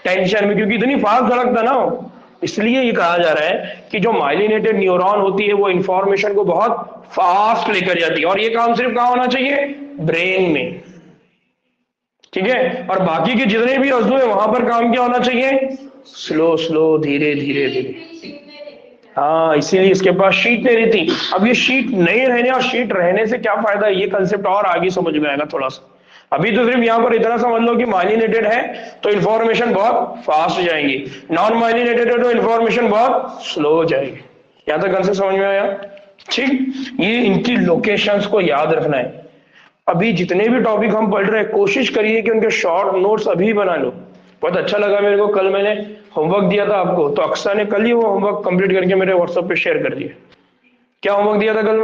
टेंशन में, क्योंकि इतनी फास्ट धड़कता ना हो, इसलिए ये कहा जा रहा है कि जो माइलिनेटेड न्यूरॉन होती है वो इंफॉर्मेशन को बहुत फास्ट लेकर जाती है, और ये काम सिर्फ कहाँ होना चाहिए? ब्रेन में। ठीक है, और बाकी के जितने भी अज़ू है वहां पर काम क्या होना चाहिए? स्लो स्लो, धीरे धीरे धीरे। हाँ, इसीलिए इसके पास शीट नहीं रहती। अब ये शीट नहीं रहने और शीट रहने से क्या फायदा है, ये कंसेप्ट और आगे समझ में आएगा थोड़ा सा। अभी तो सिर्फ यहाँ पर इतना समझ लो कि माइलिनेटेड है तो इन्फॉर्मेशन बहुत फास्ट जाएगी, नॉन माइलिनेटेड है तो इन्फॉर्मेशन बहुत स्लो हो जाएगी। यहाँ तक कंसेप्ट समझ में आया? ठीक, ये इनकी लोकेशंस को याद रखना है। अभी जितने भी टॉपिक हम पढ़ रहे हैं कोशिश करिए कि उनके शॉर्ट नोट्स अभी बना लो। बहुत अच्छा लगा मेरे को, कल मैंने होमवर्क दिया था आपको, तो अक्सर ने कल ही वो होमवर्क कंप्लीट करके मेरे व्हाट्सएप पे शेयर कर दिया। क्या होमवर्क दिया था कल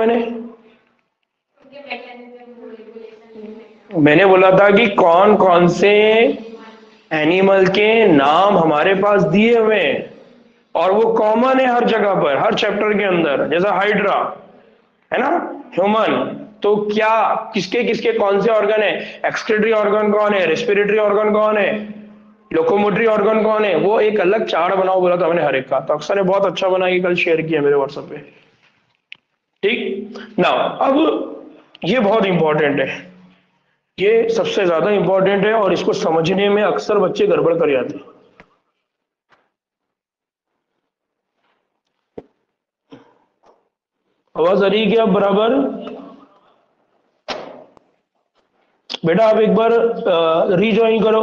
मैंने बोला था कि कौन कौन से एनिमल के नाम हमारे पास दिए हुए हैं, और वो कॉमन है हर जगह पर, हर चैप्टर के अंदर। जैसा हाइड्रा है ना, ह्यूमन, तो क्या किसके किसके कौन से ऑर्गन है, एक्सक्रीटरी ऑर्गन कौन है, रेस्पिरेटरी ऑर्गन कौन है, लोकोमोटरी ऑर्गन कौन है, वो एक अलग चार्ट बनाओ बोला था मैंने हर एक का। तो अक्सर ने बहुत अच्छा बना के कल शेयर किया मेरे व्हाट्सएप पे। ठीक ना, अब ये बहुत इंपॉर्टेंट है, ये सबसे ज्यादा इंपॉर्टेंट है, और इसको समझने में अक्सर बच्चे गड़बड़ कर जाते हैं। आवाज आ रही है क्या बराबर? बेटा आप एक बार रीज्वाइन करो।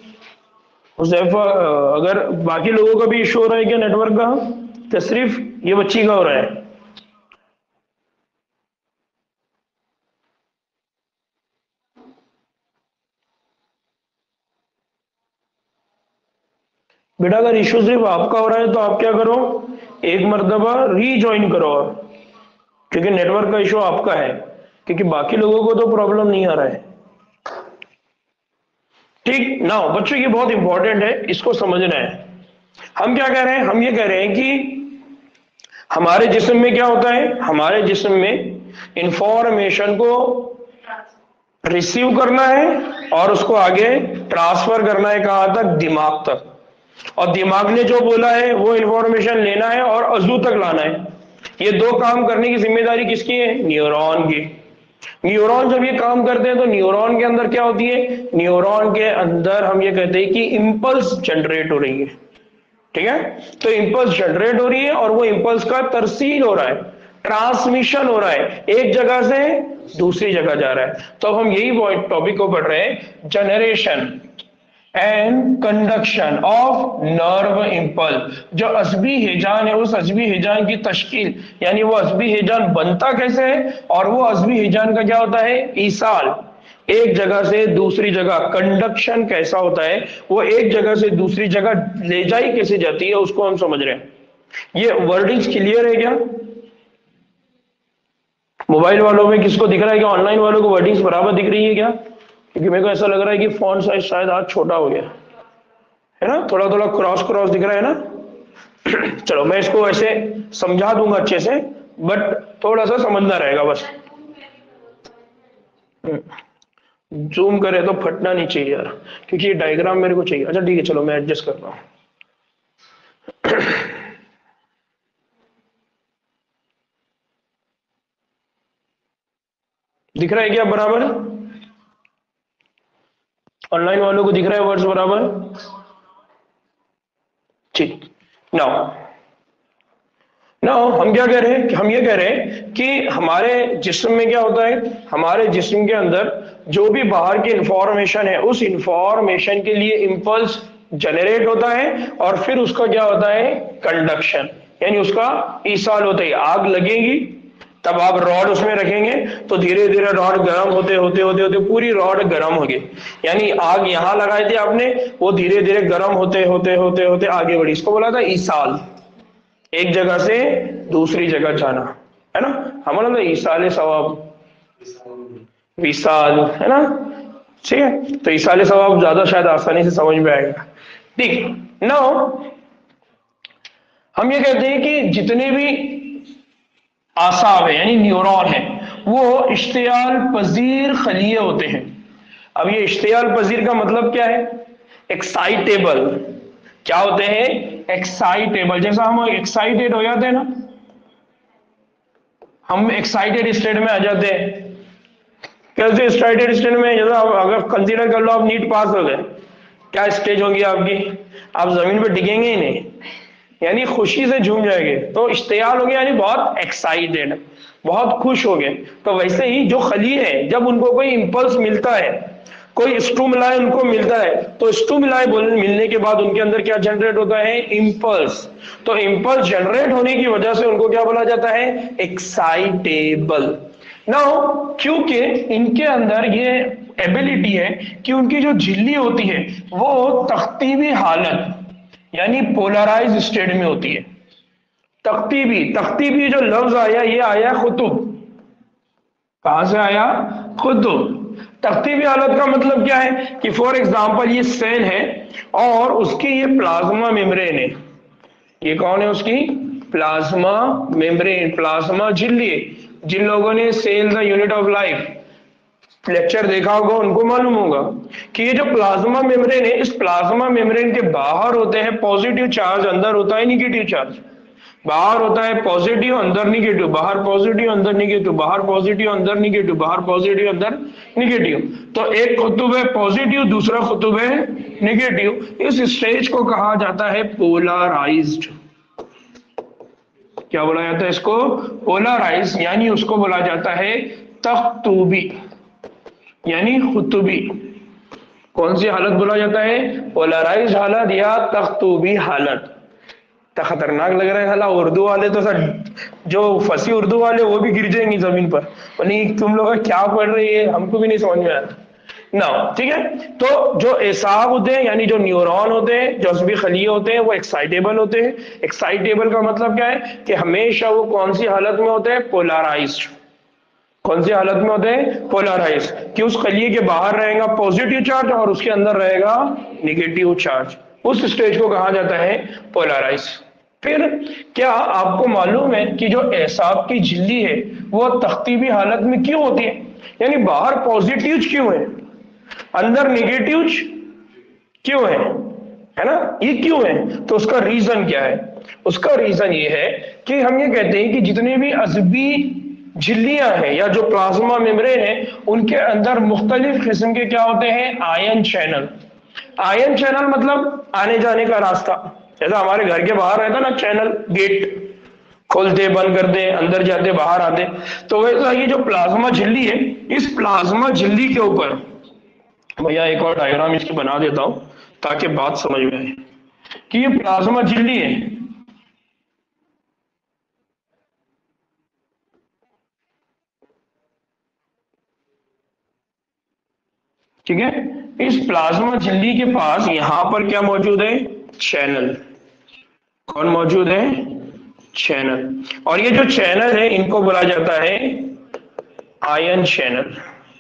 अगर बाकी लोगों का भी इशू हो रहा है क्या नेटवर्क का, तो सिर्फ ये बच्ची का हो रहा है? बेटा अगर इशू सिर्फ आपका हो रहा है तो आप क्या करो, एक मर्तबा रीज्वाइन करो, और क्योंकि नेटवर्क का इशू आपका है, क्योंकि बाकी लोगों को तो प्रॉब्लम नहीं आ रहा है। ठीक ना बच्चों, ये बहुत इंपॉर्टेंट है, इसको समझना है। हम क्या कह रहे हैं, हम ये कह रहे हैं कि हमारे जिस्म में क्या होता है, हमारे जिस्म में इंफॉर्मेशन को रिसीव करना है और उसको आगे ट्रांसफर करना है, कहां तक? दिमाग तक। और दिमाग ने जो बोला है वो इंफॉर्मेशन लेना है और अज़ू तक लाना है। ये दो काम करने की जिम्मेदारी किसकी है? न्यूरॉन की। न्यूरॉन जब ये काम करते हैं तो न्यूरॉन के अंदर क्या होती है? न्यूरॉन के अंदर हम ये कहते हैं कि इंपल्स जनरेट हो रही है। ठीक है, तो इंपल्स जनरेट हो रही है और वो इंपल्स का तरसील हो रहा है, ट्रांसमिशन हो रहा है, एक जगह से दूसरी जगह जा रहा है। तो अब हम यही टॉपिक को पढ़ रहे हैं, generation and conduction of nerve impulse. जो अजबी हिजान है, उस अजबी हिजान की तश्कील, यानी वो अजबी हिजान बनता कैसे है, और वो अजबी हिजान का क्या होता है? ईसाल, एक जगह से दूसरी जगह। कंडक्शन कैसा होता है, वो एक जगह से दूसरी जगह ले जाई कैसे जाती है, उसको हम समझ रहे हैं। ये वर्डिंग्स क्लियर है क्या? मोबाइल वालों में किसको दिख रहा है कि ऑनलाइन वालों को वर्डिंग्स बराबर दिख रही है क्या? क्योंकि मेरे को ऐसा लग रहा है कि फॉन्ट साइज शायद आज छोटा हो गया है ना, थोड़ा थोड़ा क्रॉस क्रॉस दिख रहा है ना। चलो मैं इसको ऐसे समझा दूंगा अच्छे से, बट थोड़ा सा समझना रहेगा बस। जूम करे तो फटना नहीं चाहिए यार, क्योंकि ये डायग्राम मेरे को चाहिए। अच्छा ठीक है, चलो मैं एडजस्ट कर रहा हूं। दिख रहा है क्या बराबर? ऑनलाइन वालों को दिख रहा है वर्ड्स बराबर? ठीक। नाउ नाउ हम क्या कह रहे हैं, हम ये कह रहे हैं कि हमारे जिस्म में क्या होता है, हमारे जिस्म के अंदर जो भी बाहर की इंफॉर्मेशन है, उस इंफॉर्मेशन के लिए इंपल्स जनरेट होता है, और फिर उसका क्या होता है? कंडक्शन, यानी उसका ईसाल होता है। आग लगेगी तब आप रॉड उसमें रखेंगे तो धीरे धीरे रॉड गर्म होते होते होते होते पूरी रॉड गर्म होगी। यानी आग यहां लगाई थी आपने, वो धीरे धीरे गर्म होते होते होते होते आगे बढ़ी, इसको बोला था ईसाल, एक जगह से दूसरी जगह जाना, है ना। हमारा तो ईसाल सवाब, विसाल, है ना। ठीक है, तो ईसाल सवाब ज्यादा शायद आसानी से समझ में आएगा। ठीक, नाउ हम ये कहते हैं कि जितने भी आसाब है यानी न्यूरॉन है, वो इश्तियाल पजीर खलिये होते हैं। अब ये इश्तियाल पजीर का मतलब क्या है? एक्साइटेबल, क्या होते हैं? एक्साइटेबल। जैसा हम एक्साइटेड हो जाते हैं ना, हम एक्साइटेड स्टेट में आ जाते हैं। कैसे एक्साइटेड स्टेट में? जैसा अगर कंसीडर कर लो आप नीट पास हो गए, क्या स्टेज होगी आपकी? आप जमीन पे टिकेंगे ही नहीं, यानी खुशी से झूम जाएंगे। तो इश्तियाल हो गया यानी बहुत एक्साइटेड, बहुत खुश हो गए। तो वैसे ही जो खली है, जब उनको कोई इंपल्स मिलता है, कोई स्टूमुलाई उनको मिलता है, तो स्टूमुलाई मिलने के बाद उनके अंदर क्या जनरेट होता है? इंपल्स। तो इंपल्स जनरेट होने की वजह से उनको क्या बोला जाता है? एक्साइटेबल। नाउ क्योंकि इनके अंदर ये एबिलिटी है कि उनकी जो झिल्ली होती है वो तख्तीबी हालत यानी पोलराइज स्टेट में होती है। तख्तीबी जो लफ्ज आया ये आया खुतुब। कहां से आया? खुतुब। तख्तीबी हालत का मतलब क्या है कि फॉर एग्जांपल ये सेल है और उसकी ये प्लाज्मा मेम्ब्रेन है। ये कौन है? उसकी प्लाज्मा मेम्ब्रेन, प्लाज्मा झिल्ली। जिन लोगों ने cell the unit of life lecture देखा होगा उनको मालूम होगा कि ये जो प्लाज्मा मेम्ब्रेन है, इस प्लाज्मा मेम्ब्रेन के बाहर होते हैं पॉजिटिव चार्ज, अंदर होता है निगेटिव चार्ज। बाहर होता है पॉजिटिव, अंदर निगेटिव, बाहर पॉजिटिव, अंदर निगेटिव, बाहर पॉजिटिव, अंदर निगेटिव, बाहर पॉजिटिव, अंदर निगेटिव। तो एक कुतुब है पॉजिटिव, दूसरा कुतुब है निगेटिव। इस स्टेज को कहा जाता है पोलराइज्ड। क्या बोला जाता है इसको? पोलराइज, यानी उसको बोला जाता है तख्तूबी यानी खुतुबी। कौन सी हालत बोला जाता है? पोलराइज हालत या तख्तूबी हालत। तो खतरनाक लग रहा है साला। उर्दू वाले तो सर, जो फंसी उर्दू वाले वो भी गिर जाएंगी जमीन पर। नहीं तुम लोग क्या पढ़ रहे हैं, हमको भी नहीं समझ में आता ना। ठीक है, तो जो एसाब होते हैं यानी जो न्यूरॉन होते हैं, जो अज़बी खलिए होते हैं, वो एक्साइटेबल होते हैं। एक्साइटेबल का मतलब क्या है कि हमेशा वो कौन सी हालत में होते हैं? पोलराइज्ड। कौन सी हालत में होते हैं? पोलराइज। कि उस खलिए के बाहर रहेगा पॉजिटिव चार्ज और उसके अंदर रहेगा निगेटिव चार्ज। उस स्टेज को कहा जाता है पोलराइज। फिर क्या आपको मालूम है कि जो एसाब की झिल्ली है वो तख्तीबी हालत में क्यों होती है? यानी बाहर पॉजिटिव क्यों है, अंदर निगेटिव क्यों है ना? ये क्यों है? तो उसका रीजन क्या है? उसका रीजन ये है कि हम ये कहते हैं कि जितने भी अज़बी झिल्लियां हैं या जो प्लाज्मा मेम्ब्रेन है, उनके अंदर मुख्तलिफ किस्म के क्या होते हैं? Ion channel. आयन चैनल मतलब आने जाने का रास्ता। जैसा हमारे घर के बाहर रहता ना चैनल, गेट खोलते बंद करते, अंदर जाते बाहर आते। तो वैसा ये जो प्लाज्मा झिल्ली है, इस प्लाज्मा झिल्ली के ऊपर भैया एक और डायग्राम इसकी बना देता हूं ताकि बात समझ में आए कि ये प्लाज्मा झिल्ली है। ठीक है, इस प्लाज्मा झिल्ली के पास यहां पर क्या मौजूद है? चैनल। कौन मौजूद है? चैनल। और ये जो चैनल है इनको बोला जाता है आयन चैनल।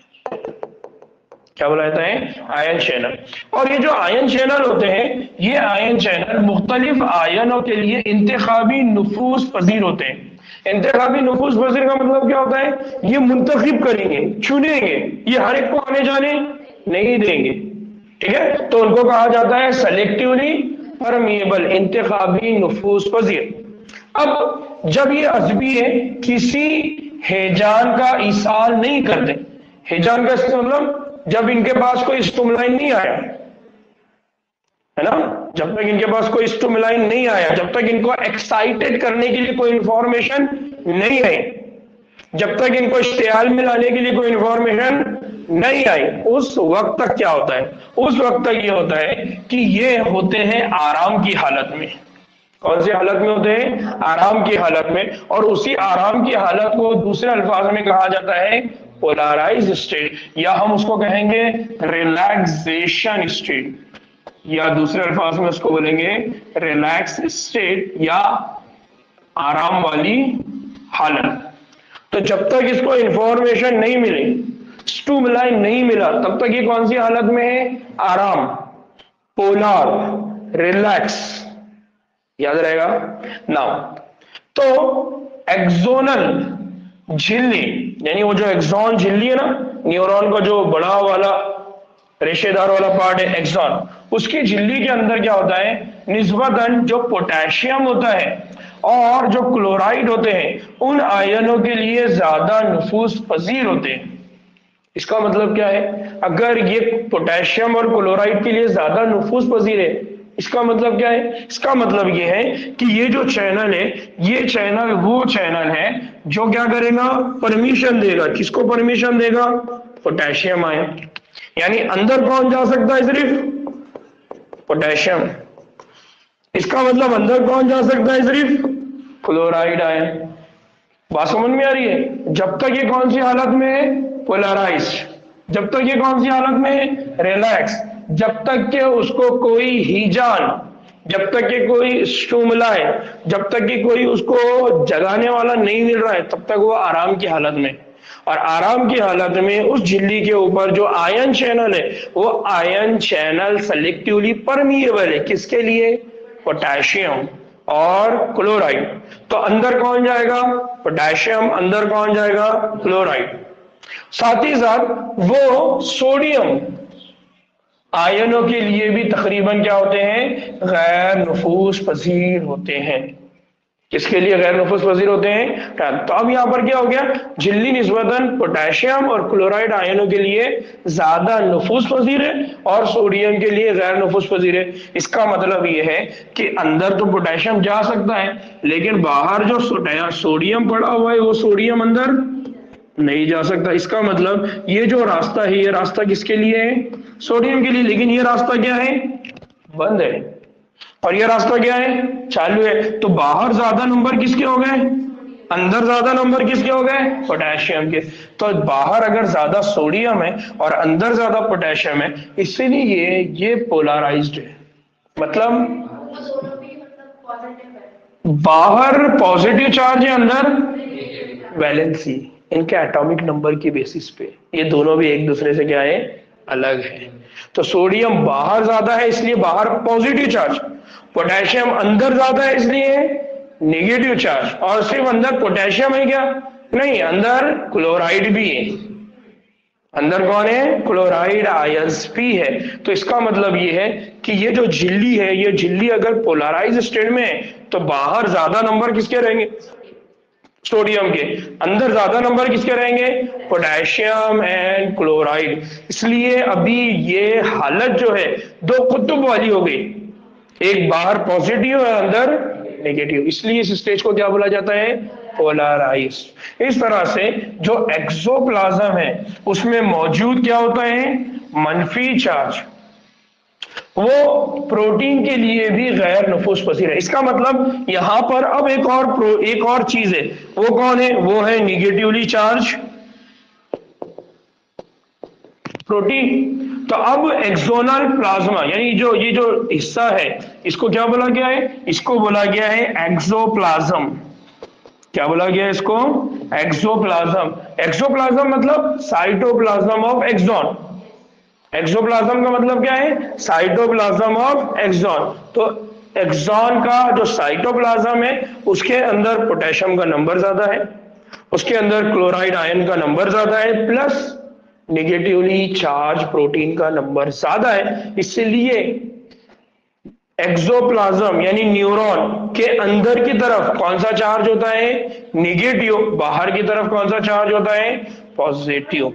क्या बोला जाता है? Ion channel. और ये जो आयन चैनल होते हैं, ये आयन चैनल मुख्तलिफ आयनों के लिए इंतखाबी नुफूज पजीर होते हैं। इंतखाबी नुफूज पजीर का मतलब क्या होता है? ये मुंतखब करेंगे, चुनेंगे, ये हर एक को आने जाने नहीं देंगे। ठीक है, तो उनको कहा जाता है सेलेक्टिवली परमिएबल, इंतखाबी नुफूज पजीर। अब जब ये अज़बी है किसी हेजान का इसाल नहीं करते, हेजान का मतलब जब इनके पास कोई स्टुमुलाइन नहीं आया, है ना, जब तक इनके पास कोई स्टुमुलाइन नहीं आया, जब तक इनको एक्साइटेड करने के लिए कोई इंफॉर्मेशन नहीं आई, जब तक इनको इश्तियाल में लाने के लिए कोई इंफॉर्मेशन नहीं आई, उस वक्त तक क्या होता है? उस वक्त तक ये होता है कि ये होते हैं आराम की हालत में। कौन सी हालत में होते हैं? आराम की हालत में। और उसी आराम की हालत को दूसरे अल्फाज में कहा जाता है पोलराइज स्टेट, या हम उसको कहेंगे रिलैक्सेशन स्टेट, या दूसरे अल्फाज में उसको बोलेंगे रिलैक्स स्टेट या आराम वाली हालत। तो जब तक इसको इंफॉर्मेशन नहीं मिली, स्टुमुलाई नहीं मिला, तब तक ये कौन सी हालत में है? आराम, पोलर, रिलैक्स। याद रहेगा ना? तो एक्सोनल झिल्ली यानी वो जो एक्सॉन झिल्ली है ना, न्यूरॉन का जो बड़ा वाला रेशेदार वाला पार्ट है एक्सॉन, उसकी झिल्ली के अंदर क्या होता है? निस्बतन जो पोटेशियम होता है और जो क्लोराइड होते हैं उन आयनों के लिए ज्यादा नफूस पजीर होते हैं। इसका मतलब क्या है, अगर ये पोटेशियम और क्लोराइड के लिए ज्यादा नफूस पजीर है, इसका मतलब क्या है, इसका मतलब ये है कि ये जो चैनल है, ये चैनल वो चैनल है जो क्या करेगा, परमिशन देगा। किसको परमिशन देगा, पोटेशियम आयन। यानी अंदर कौन जा सकता है, सिर्फ पोटेशियम। इसका मतलब अंदर कौन जा सकता है, सिर्फ क्लोराइड आयन। बात समझ में आ रही है। जब तक ये कौन सी हालत में है, पोलराइज। जब तक ये कौन सी हालत में है, रिलैक्स। जब तक के उसको कोई हीजान, जब तक के कोई स्टूमुला है, जब तक कि कोई उसको जगाने वाला नहीं मिल रहा है, तब तक वो आराम की हालत में। और आराम की हालत में उस झिल्ली के ऊपर जो आयन चैनल है, वो आयन चैनल सेलेक्टिवली परमिएबल है। किसके लिए, पोटेशियम और क्लोराइड। तो अंदर कौन जाएगा, पोटेशियम, अंदर कौन जाएगा, क्लोराइड। साथ ही साथ वो सोडियम आयनों के लिए भी तकरीबन क्या होते हैं, गैर नफूस पजीर होते हैं। किसके लिए गैर नफूस पजीर होते हैं। तो अब यहां पर क्या हो गया, झिल्ली निस्बतन पोटेशियम और क्लोराइड आयनों के लिए ज्यादा नफूस पजीर है और सोडियम के लिए गैर नफूस पजीर है। इसका मतलब यह है कि अंदर तो पोटेशियम जा सकता है, लेकिन बाहर जो सोडियम पड़ा हुआ है वो सोडियम अंदर नहीं जा सकता। इसका मतलब ये जो रास्ता है, ये रास्ता किसके लिए है, सोडियम के लिए। लेकिन ये रास्ता क्या है, बंद है, और ये रास्ता क्या है, चालू है। तो बाहर ज्यादा नंबर किसके हो गए, अंदर ज्यादा नंबर किसके हो गए, पोटेशियम के। तो बाहर अगर ज्यादा सोडियम है और अंदर ज्यादा पोटेशियम है, इसीलिए ये पोलराइज्ड है। मतलब बाहर पॉजिटिव चार्ज है, अंदर वैलेंसी। इनके एटॉमिक नंबर की बेसिस पे ये दोनों भी एक दूसरे से क्या है, अलग है। तो सोडियम बाहर ज्यादा है इसलिए बाहर पॉजिटिव चार्ज, पोटेशियम अंदर ज्यादा है इसलिए नेगेटिव चार्ज। और सिर्फ अंदर पोटेशियम है क्या, नहीं, अंदर क्लोराइड भी है। अंदर कौन है, क्लोराइड आयंस भी है। तो इसका मतलब ये है कि ये जो झिल्ली है, ये झिल्ली अगर पोलराइज स्टेट में है तो बाहर ज्यादा नंबर किसके रहेंगे, सोडियम के। अंदर ज्यादा नंबर किसके रहेंगे, पोटेशियम एंड क्लोराइड। इसलिए अभी ये हालत जो है दो कुतुब वाली हो गई, एक बाहर पॉजिटिव है अंदर नेगेटिव। इसलिए इस स्टेज को क्या बोला जाता है, पोलराइज्ड। इस तरह से जो एक्सोप्लाज्म है उसमें मौजूद क्या होता है, मनफी चार्ज। वो प्रोटीन के लिए भी गैर नफूस पसीर है। इसका मतलब यहां पर अब एक और चीज है, वो कौन है, वो है निगेटिवली चार्ज प्रोटीन। तो अब एक्सोनल प्लाज्मा यानी ये जो हिस्सा है, इसको क्या बोला गया है, इसको बोला गया है एक्सोप्लाज्म। क्या बोला गया है इसको, एक्सोप्लाज्म। एक्सोप्लाज्म मतलब साइटोप्लाज्म ऑफ एक्सॉन। एक्सोप्लाज्म का मतलब क्या है, साइटोप्लाज्म ऑफ एक्सॉन। तो एक्सॉन का जो साइटोप्लाज्म है उसके अंदर पोटेशियम का नंबर ज्यादा है, उसके अंदर क्लोराइड आयन का नंबर ज्यादा है, प्लस नेगेटिवली चार्ज प्रोटीन का नंबर ज्यादा है। इसलिए एक्सोप्लाज्म यानी न्यूरॉन के अंदर की तरफ कौन सा चार्ज होता है, नेगेटिव। बाहर की तरफ कौन सा चार्ज होता है, पॉजिटिव।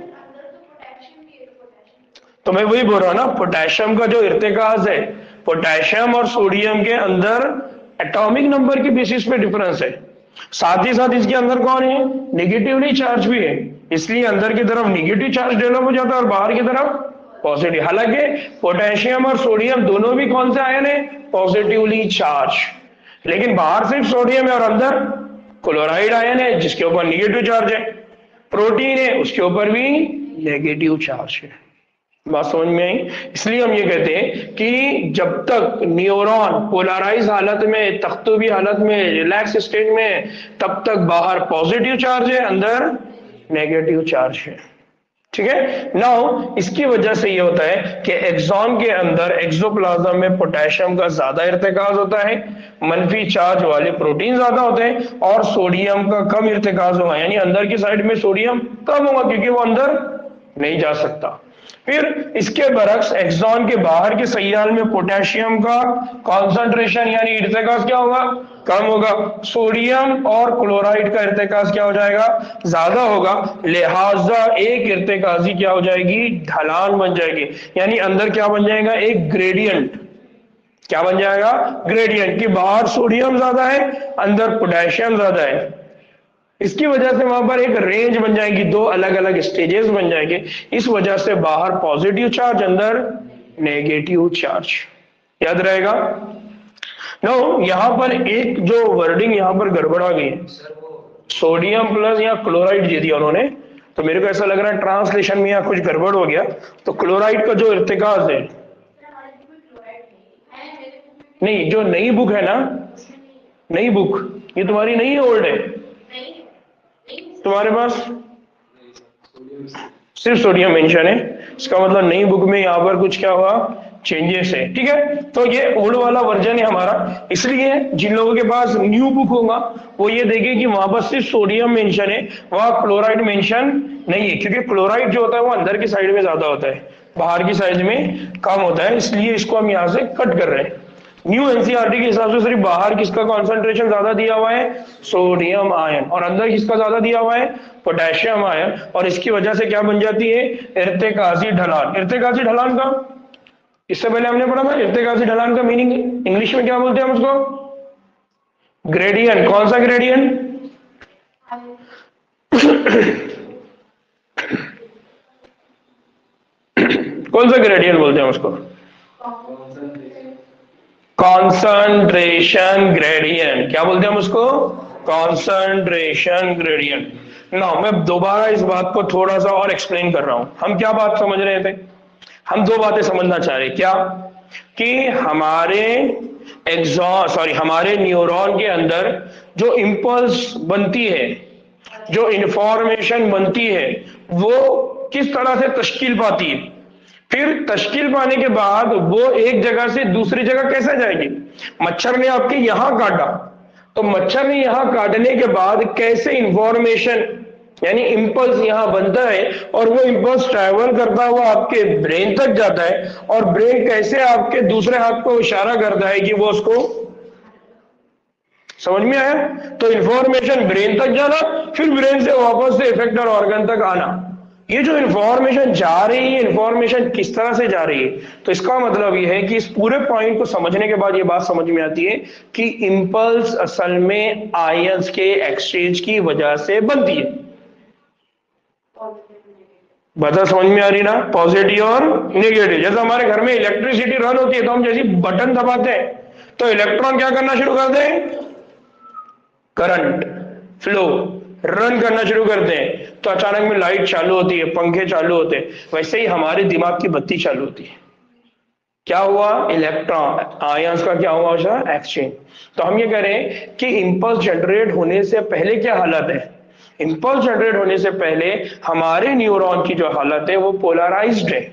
तो मैं वही बोल रहा हूं ना, पोटेशियम का जो इर्तिकाज है, पोटेशियम और सोडियम के अंदर एटॉमिक नंबर की बेसिस पे डिफरेंस है। साथ ही साथ इसके अंदर कौन है, नेगेटिवली चार्ज भी है। इसलिए अंदर की तरफ नेगेटिव चार्ज डेवलप हो जाता है और बाहर की तरफ पॉजिटिव। हालांकि पोटेशियम और सोडियम दोनों भी कौन से आयन है, पॉजिटिवली चार्ज। लेकिन बाहर सिर्फ सोडियम है और अंदर क्लोराइड आयन है जिसके ऊपर नेगेटिव चार्ज है। प्रोटीन है उसके ऊपर भी नेगेटिव चार्ज है। बात समझ में आई। इसलिए हम ये कहते हैं कि जब तक न्यूरॉन पोलराइज हालत में, तख्तूबी हालत में, रिलैक्स स्टेट में, तब तक बाहर पॉजिटिव चार्ज है, अंदर नेगेटिव चार्ज है। ठीक है। नाउ इसकी वजह से ये होता है कि एक्सॉन के अंदर, एक्सोप्लाज्म में पोटेशियम का ज्यादा इर्तिकाज होता है, मनफी चार्ज वाले प्रोटीन ज्यादा होते हैं, और सोडियम का कम इर्तिकाज होगा। यानी अंदर की साइड में सोडियम कम होगा क्योंकि वो अंदर नहीं जा सकता। फिर इसके बरक्स एक्सॉन के बाहर के सैयाल में पोटेशियम का कॉन्सेंट्रेशन यानी इर्तिकाज क्या होगा, कम होगा। सोडियम और क्लोराइड का इर्तिकाज क्या हो जाएगा, ज्यादा होगा। लिहाजा एक इर्तिकाजी क्या हो जाएगी, ढलान बन जाएगी। यानी अंदर क्या बन जाएगा, एक ग्रेडियंट। क्या बन जाएगा, ग्रेडियंट। कि बाहर सोडियम ज्यादा है, अंदर पोटेशियम ज्यादा है। इसकी वजह से वहां पर एक रेंज बन जाएगी, दो अलग अलग स्टेजेस बन जाएंगे। इस वजह से बाहर पॉजिटिव चार्ज, अंदर नेगेटिव चार्ज। याद रहेगा। नो यहां पर एक जो वर्डिंग यहां पर गड़बड़ आ गई है, सोडियम प्लस या क्लोराइड दे दिया उन्होंने, तो मेरे को ऐसा लग रहा है ट्रांसलेशन में यहाँ कुछ गड़बड़ हो गया। तो क्लोराइड का जो इर्तिकाज है, नहीं जो नई बुक है ना, नई बुक ये तुम्हारी नहीं है, ओल्ड है तुम्हारे पास, सिर्फ सोडियम मेंशन है। इसका मतलब नई बुक में यहाँ पर कुछ क्या हुआ, चेंजेस है। ठीक है, तो ये ओल्ड वाला वर्जन है हमारा। इसलिए जिन लोगों के पास न्यू बुक होगा वो ये देखे कि वहां पर सिर्फ सोडियम मेंशन है, वहां क्लोराइड मेंशन नहीं है। क्योंकि क्लोराइड जो होता है वो अंदर की साइड में ज्यादा होता है, बाहर की साइड में कम होता है, इसलिए इसको हम यहाँ से कट कर रहे हैं। न्यू एनसीईआरटी के हिसाब से सिर्फ बाहर किसका कॉन्सेंट्रेशन ज्यादा दिया हुआ है, सोडियम आयन, और अंदर किसका ज्यादा दिया हुआ है, पोटेशियम आयन। और इसकी वजह से क्या बन जाती है, इर्तिकाजी ढलान। इर्तिकाजी ढलान का इससे पहले हमने पढ़ा था, इर्तिकाजी ढलान का मीनिंग इंग्लिश में क्या बोलते हैं हम उसको, ग्रेडियंट। कौन सा ग्रेडियंट, कौन सा ग्रेडियंट बोलते हैं उसको, कॉन्सेंट्रेशन ग्रेडियंट। क्या बोलते हैं हम उसको, कॉन्सेंट्रेशन ग्रेडियंट। ना मैं दोबारा इस बात को थोड़ा सा और एक्सप्लेन कर रहा हूं। हम क्या बात समझ रहे थे, हम दो बातें समझना चाह रहे। क्या कि हमारे न्यूरॉन के अंदर जो इंपल्स बनती है, जो इंफॉर्मेशन बनती है, वो किस तरह से तश्कील पाती है। फिर तश्कील पाने के बाद वो एक जगह से दूसरी जगह कैसे जाएगी। मच्छर ने आपके यहां काटा, तो मच्छर ने यहां काटने के बाद कैसे इंफॉर्मेशन यानी इंपल्स यहां बनता है, और वो इंपल्स ट्रैवल करता हुआ आपके ब्रेन तक जाता है, और ब्रेन कैसे आपके दूसरे हाथ को इशारा करता है कि वो उसको, समझ में आया। तो इंफॉर्मेशन ब्रेन तक जाना, फिर ब्रेन से वापस से इफेक्टर ऑर्गन तक आना। ये जो इंफॉर्मेशन जा रही है, इंफॉर्मेशन किस तरह से जा रही है, तो इसका मतलब ये है कि इस पूरे पॉइंट को समझने के बाद ये बात समझ में आती है कि इंपल्स असल में आयंस के एक्सचेंज की वजह से बनती है। बात समझ में आ रही ना, पॉजिटिव और नेगेटिव। जैसे हमारे घर में इलेक्ट्रिसिटी रन होती है, तो हम जैसे बटन दबाते हैं तो इलेक्ट्रॉन क्या करना शुरू करते हैं, करंट फ्लो रन करना शुरू करते हैं, तो अचानक में लाइट चालू होती है, पंखे चालू होते हैं। वैसे ही हमारे दिमाग की बत्ती चालू होती है। क्या हुआ, इलेक्ट्रॉन आयंस का क्या हुआ, एक्सचेंज। तो हम ये कह रहे हैं कि इंपल्स जनरेट होने से पहले क्या हालत है, इंपल्स जनरेट होने से पहले हमारे न्यूरॉन की जो हालत है वो पोलराइज्ड है,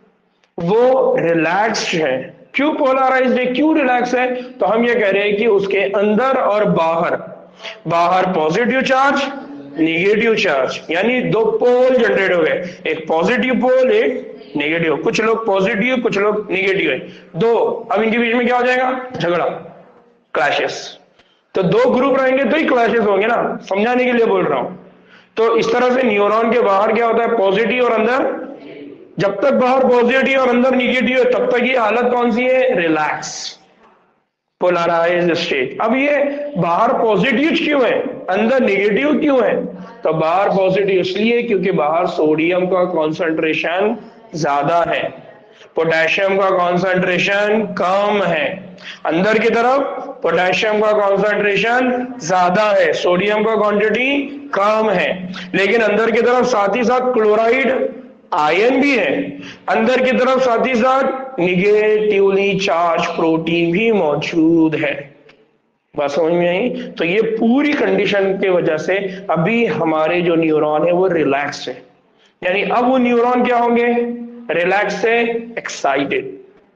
वो रिलैक्स्ड है। क्यों पोलराइज्ड है, क्यों रिलैक्स है, तो हम ये कह रहे हैं कि उसके अंदर और बाहर, बाहर पॉजिटिव चार्ज, नेगेटिव चार्ज, यानी दो पोल जनरेट हो गए, एक पॉजिटिव पोल, एक नेगेटिव। कुछ लोग पॉजिटिव, कुछ लोग नेगेटिव है, दो। अब इनके बीच में क्या हो जाएगा, झगड़ा, क्लैशेस। तो दो ग्रुप रहेंगे तो ही क्लैशेस होंगे ना, समझाने के लिए बोल रहा हूं। तो इस तरह से न्यूरॉन के बाहर क्या होता है, पॉजिटिव और अंदर, जब तक बाहर पॉजिटिव और अंदर नेगेटिव है तब तक ये हालत कौन सी है, रिलैक्स, पोलराइज्ड स्टेट। अब ये बाहर पॉजिटिव क्यों है, अंदर नेगेटिव क्यों है, तो बाहर पॉजिटिव इसलिए क्योंकि बाहर सोडियम का कॉन्सेंट्रेशन ज्यादा है, पोटेशियम का कॉन्सेंट्रेशन कम है। अंदर की तरफ पोटेशियम का कॉन्सेंट्रेशन ज्यादा है, सोडियम का क्वांटिटी कम है। लेकिन अंदर की तरफ साथ ही साथ क्लोराइड आयन भी है, अंदर की तरफ साथ ही साथ निगेटिवली चार्ज प्रोटीन भी मौजूद है। बात समझ में आई। तो ये पूरी कंडीशन की वजह से अभी हमारे जो न्यूरॉन है वो रिलैक्स है, यानी अब वो न्यूरॉन क्या होंगे, रिलैक्स से एक्साइटेड,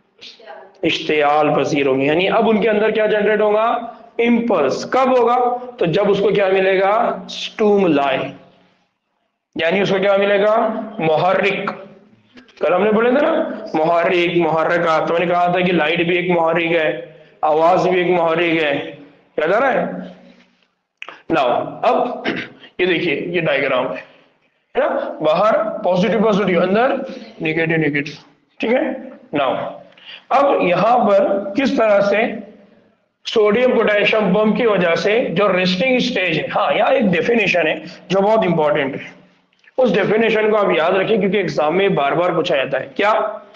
इश्तियाल पसीर होंगे। यानी अब उनके अंदर क्या जनरेट होगा, इंपल्स। कब होगा, तो जब उसको क्या मिलेगा, स्टूमुलाई, यानी उसको क्या मिलेगा, मुहर्रिक। कल हमने बोले थे ना मुहर्रिक मुहर्रिका, तो मैंने कहा था कि लाइट भी एक मुहर्रिक है, आवाज भी एक मुहर्रिक है, याद आ रहा है? नाउ अब ये देखिए, ये डायग्राम है ना, बाहर पॉजिटिव पॉजिटिव, अंदर नेगेटिव नेगेटिव, ठीक है। नाउ अब यहां पर किस तरह से सोडियम पोटेशियम पंप की वजह से जो रेस्टिंग स्टेज है, हाँ यहाँ एक डेफिनेशन है जो बहुत इंपॉर्टेंट है, उस डेफिनेशन को आप याद रखें क्योंकि एग्जाम में बार बार पूछा जाता है। क्या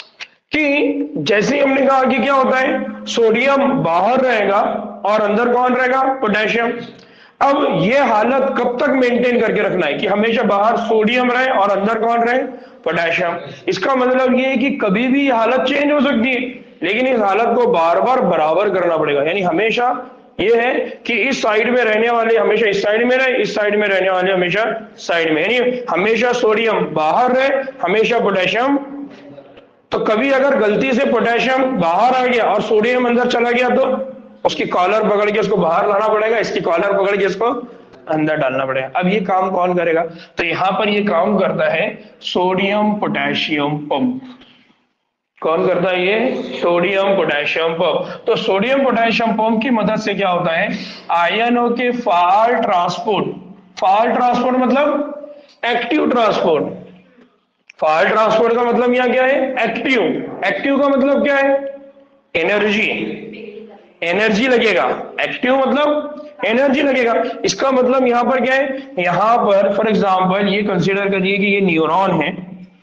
कि जैसे ही हमने कहा कि क्या होता है, सोडियम बाहर रहेगा और अंदर कौन रहेगा, पोटेशियम। अब ये हालत कब तक मेंटेन करके रखना है कि हमेशा बाहर सोडियम रहे और अंदर कौन रहे, पोटेशियम। इसका मतलब ये है कि कभी भी हालत चेंज हो सकती है, लेकिन इस हालत को बार बार बराबर करना पड़ेगा। यानी हमेशा ये है कि इस साइड में रहने वाले हमेशा इस साइड में रहे, इस साइड में रहने वाले हमेशा साइड में, यानी हमेशा सोडियम बाहर रहे, हमेशा पोटेशियम। तो कभी अगर गलती से पोटेशियम बाहर आ गया और सोडियम अंदर चला गया तो उसकी कॉलर पकड़ के उसको बाहर लाना पड़ेगा, इसकी कॉलर पकड़ के इसको अंदर डालना पड़ेगा। अब ये काम कौन करेगा, तो यहां पर ये काम करता है सोडियम पोटेशियम पंप। कौन करता है ये, सोडियम पोटेशियम पंप। तो सोडियम पोटेशियम पंप की मदद से क्या होता है, आयनों के फाल ट्रांसपोर्ट, फाल ट्रांसपोर्ट मतलब एक्टिव ट्रांसपोर्ट, फाल ट्रांसपोर्ट का मतलब यहाँ क्या है, एक्टिव। एक्टिव का मतलब क्या है, एनर्जी, एनर्जी लगेगा। एक्टिव मतलब एनर्जी लगेगा। इसका मतलब यहां पर क्या है, यहां पर फॉर एग्जांपल ये कंसीडर करिए कि ये न्यूरॉन है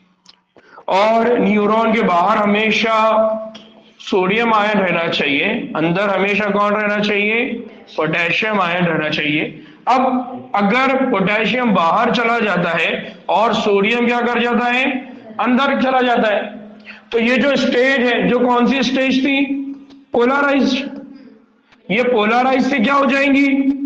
और न्यूरॉन के बाहर हमेशा सोडियम आयन रहना चाहिए, अंदर हमेशा कौन रहना चाहिए, पोटेशियम आयन रहना चाहिए। अब अगर पोटेशियम बाहर चला जाता है और सोडियम क्या कर जाता है, अंदर चला जाता है, तो ये जो स्टेज है, जो कौन सी स्टेज थी, पोलराइज्ड, ये पोलराइज से क्या हो जाएंगी,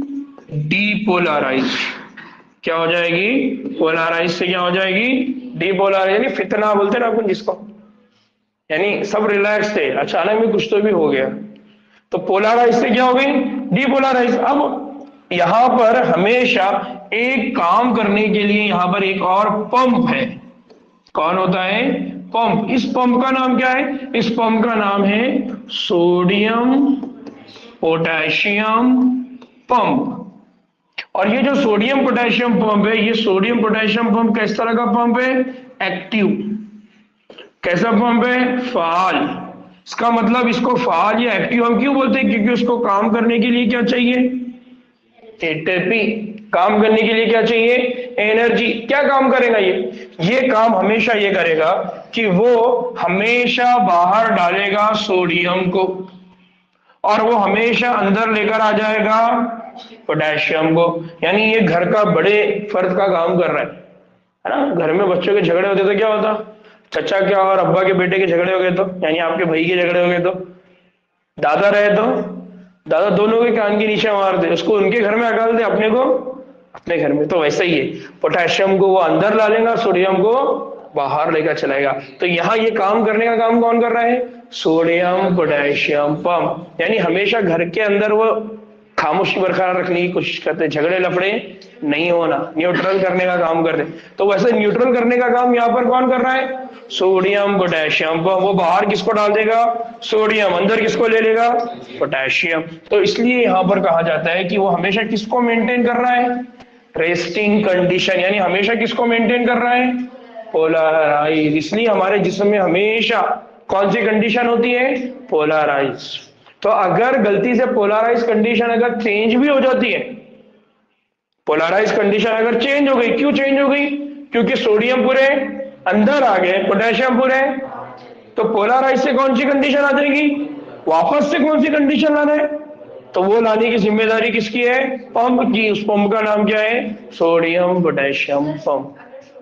डीपोलराइज। क्या हो जाएगी, पोलराइज से क्या हो जाएगी, डीपोलराइज। यानी फितना बोलते ना अपन जिसको, यानी सब रिलैक्स थे, अचानक में कुछ तो भी हो गया, तो पोलराइज से क्या हो गई, डीपोलराइज। अब यहां पर हमेशा एक काम करने के लिए यहां पर एक और पंप है। कौन होता है, पंप। इस पंप का नाम क्या है, इस पंप का नाम है सोडियम पोटेशियम पंप। और ये जो सोडियम पोटेशियम पंप है, ये सोडियम पोटेशियम पंप किस तरह का पंप है, एक्टिव। कैसा पंप है, फाल। इसका मतलब इसको फाल या एक्टिव हम क्यों बोलते हैं, क्योंकि उसको काम करने के लिए क्या चाहिए, एटीपी। काम करने के लिए क्या चाहिए, एनर्जी। क्या काम करेगा ये काम हमेशा ये करेगा कि वो हमेशा बाहर डालेगा सोडियम को और वो हमेशा अंदर लेकर आ जाएगा पोटेशियम को। यानी ये घर का बड़े फर्द का काम कर रहा है ना। घर में बच्चों के झगड़े होते तो क्या होता, चचा क्या और अब्बा के बेटे के झगड़े हो गए तो, यानी आपके भाई के झगड़े हो गए तो, दादा रहे तो दादा दोनों के कान के नीचे मार दे, उसको उनके घर में अकाल दे, अपने को अपने घर में। तो वैसे ही है, पोटेशियम को वो अंदर ला लेगा, सोडियम को बाहर लेकर चलाएगा। तो यहाँ ये काम करने का काम कौन कर रहा है, सोडियम पोटेशियम पंप। यानी हमेशा घर के अंदर वो खामोशी बरकरार रखने की कोशिश करते, झगड़े लफड़े नहीं होना, न्यूट्रल करने का काम करते। तो वैसे न्यूट्रल करने का काम यहाँ पर कौन कर रहा है, सोडियम पोटेशियम पंप। वो बाहर किसको डाल देगा, सोडियम, अंदर किसको ले लेगा, पोटेशियम। तो इसलिए यहाँ पर कहा जाता है कि वो हमेशा किसको मेंटेन कर रहा है, रेस्टिंग कंडीशन। यानी हमेशा किसको मेंटेन कर रहा है, पोलराइज। इसलिए हमारे जिस्म में हमेशा कौन सी कंडीशन होती है, पोलराइज। तो अगर गलती से पोलराइज कंडीशन अगर चेंज भी हो जाती है, पोलराइज कंडीशन अगर चेंज हो गई, क्यों चेंज हो गई, क्योंकि सोडियम पूरे अंदर आ गए, पोटेशियम पूरे, तो पोलराइज से कौन सी कंडीशन आ जाएगी, वापस से कौन सी कंडीशन लाना है, तो वो लाने की जिम्मेदारी किसकी है, पंप की। उस पंप का नाम क्या है, सोडियम पोटेशियम पंप।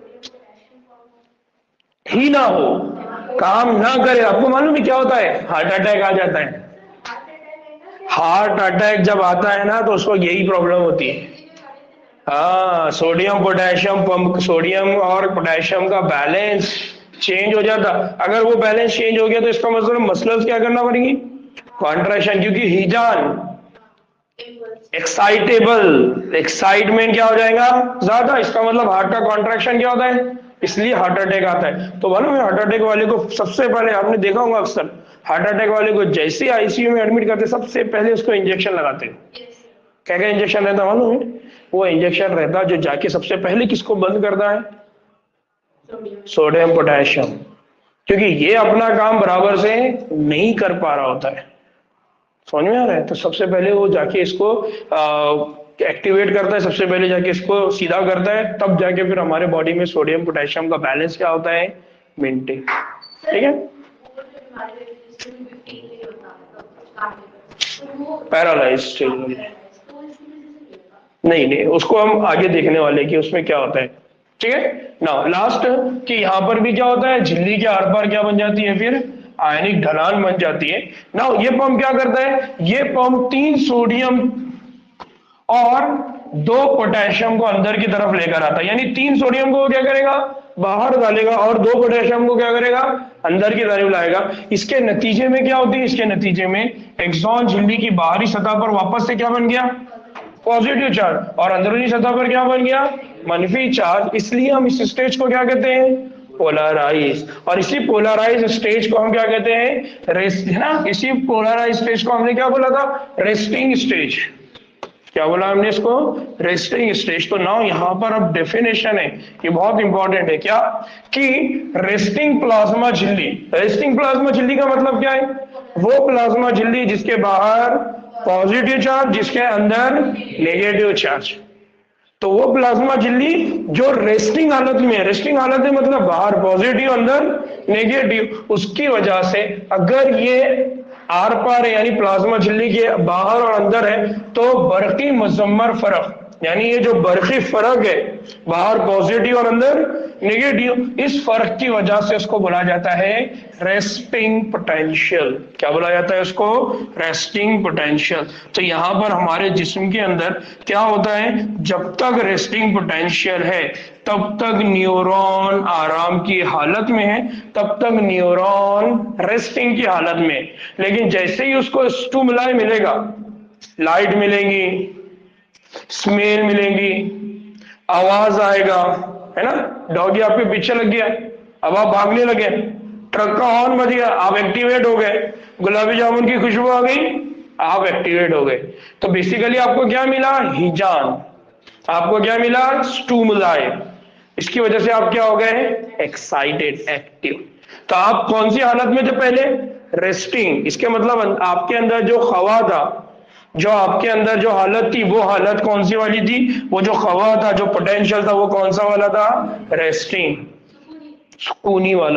ही ना हो, काम ना करे, आपको मालूम है क्या होता है, हार्ट अटैक आ जाता है। हार्ट अटैक जब आता है ना तो उसको यही प्रॉब्लम होती है। हाँ, सोडियम पोटेशियम पंप, सोडियम और पोटेशियम का बैलेंस चेंज हो जाता। अगर वो बैलेंस चेंज हो गया तो इसका मतलब मसल्स क्या करना पड़ेगी, कॉन्ट्रैक्शन। क्योंकि हीजान एक्साइटेबल, एक्साइटमेंट क्या हो जाएगा ज्यादा, इसका मतलब हार्ट का कॉन्ट्रैक्शन क्या होता है, इसलिए हार्ट अटैक आता है। तो मालूम है हार्ट अटैक वाले को सबसे पहले, आपने देखा होगा अक्सर, हार्ट अटैक वाले को जैसे आईसीयू में एडमिट करते सबसे पहले उसको इंजेक्शन लगाते हैं। क्या क्या इंजेक्शन रहता मालूम है? वो इंजेक्शन रहता जो जाके सबसे पहले किसको बंद करता है? सोडियम पोटेशियम, क्योंकि ये अपना काम बराबर से नहीं कर पा रहा होता है। समझ में आ रहा है? तो सबसे पहले वो जाके इसको एक्टिवेट करता है, सबसे पहले जाके इसको सीधा करता है, तब जाके फिर हमारे बॉडी में सोडियम पोटेशियम का बैलेंस क्या होता है? मेंटेन। ठीक है। पैरालाइज स्टेज नहीं, उसको हम आगे देखने वाले कि उसमें क्या होता है। ठीक है ना। लास्ट कि यहाँ पर भी क्या होता है, झिल्ली के आर पार क्या बन जाती है? फिर आयनिक ढलान बन जाती है ना। ये पंप क्या करता है? ये पंप 3 सोडियम और 2 पोटेशियम को अंदर की तरफ लेकर आता है। यानी 3 सोडियम को क्या करेगा? बाहर डालेगा, और 2 पोटेशियम को क्या करेगा? अंदर की तरफ लाएगा। इसके नतीजे में क्या होती है? इसके नतीजे में एक्सॉन झिल्ली की बाहरी सतह पर वापस से क्या बन गया? पॉजिटिव चार्ज, और अंदरूनी सतह पर क्या बन गया? मनफी चार्ज। इसलिए हम इस स्टेज को क्या कहते हैं? पोलराइज। और इसी पोलराइज स्टेज को हम क्या कहते हैं? रेस्ट, है ना। इसी पोलराइज स्टेज को हमने क्या बोला था? Resting stage. क्या बोला हमने इसको? Resting stage. तो नाउ यहां पर अब डेफिनेशन है, ये बहुत इंपॉर्टेंट है। क्या? कि रेस्टिंग प्लाज्मा झिल्ली। रेस्टिंग प्लाज्मा झिल्ली का मतलब क्या है? वो प्लाज्मा झिल्ली जिसके बाहर पॉजिटिव चार्ज, जिसके अंदर नेगेटिव चार्ज। तो वो प्लाज्मा झिल्ली जो रेस्टिंग हालत में है, रेस्टिंग हालत में मतलब बाहर पॉजिटिव अंदर नेगेटिव, उसकी वजह से अगर ये आर पार है यानी प्लाज्मा झिल्ली के बाहर और अंदर है, तो बरकी मुजम्मर फर्क, यानी ये जो बरकी फर्क है, बाहर पॉजिटिव और अंदर नेगेटिव, इस फर्क की वजह से उसको बोला जाता है रेस्टिंग पोटेंशियल। क्या बोला जाता है उसको? Resting potential. तो यहां पर हमारे जिस्म के अंदर क्या होता है? जब तक रेस्टिंग पोटेंशियल है तब तक न्यूरॉन आराम की हालत में है, तब तक न्यूरॉन रेस्टिंग की हालत में। लेकिन जैसे ही उसको स्टिमुलाई मिलेगा, लाइट मिलेंगी, स्मेल मिलेंगी, आवाज आएगा, है ना। डॉगी आपके पीछे लग गया, अब आप भागने लगे, ट्रक का हॉर्न बज गया, आप एक्टिवेट हो गए, गुलाबी जामुन की खुशबू आ गई, आप एक्टिवेट हो गए। तो बेसिकली आपको क्या मिला? हिजान। आपको क्या मिला? स्टिमुलाई। इसकी वजह से आप क्या हो गए? Excited, active. तो आप कौन सी हालत में थे पहले? रेस्टिंग। इसके मतलब आपके अंदर जो खवा था, जो आपके अंदर जो हालत थी, वो हालत कौन सी वाली थी? वो जो खवा था, जो पोटेंशियल था, वो कौन सा वाला था? रेस्टिंग, सुकूनी वाला,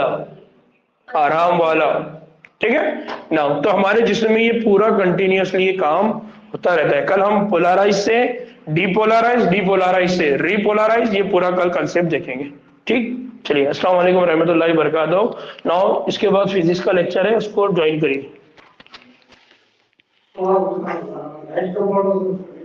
आराम वाला। ठीक है ना। तो हमारे जिस्म में ये पूरा कंटिन्यूअसली ये काम होता रहता है। कल हम पोलराइज से डीपोलराइज, डीपोलराइज से रीपोलराइज, ये पूरा कल कंसेप्ट देखेंगे। ठीक, चलिए। अस्सलाम वालेकुम रहमतुल्लाहि व बरकातहू। नाउ इसके बाद फिजिक्स का लेक्चर है, उसको ज्वाइन करिए।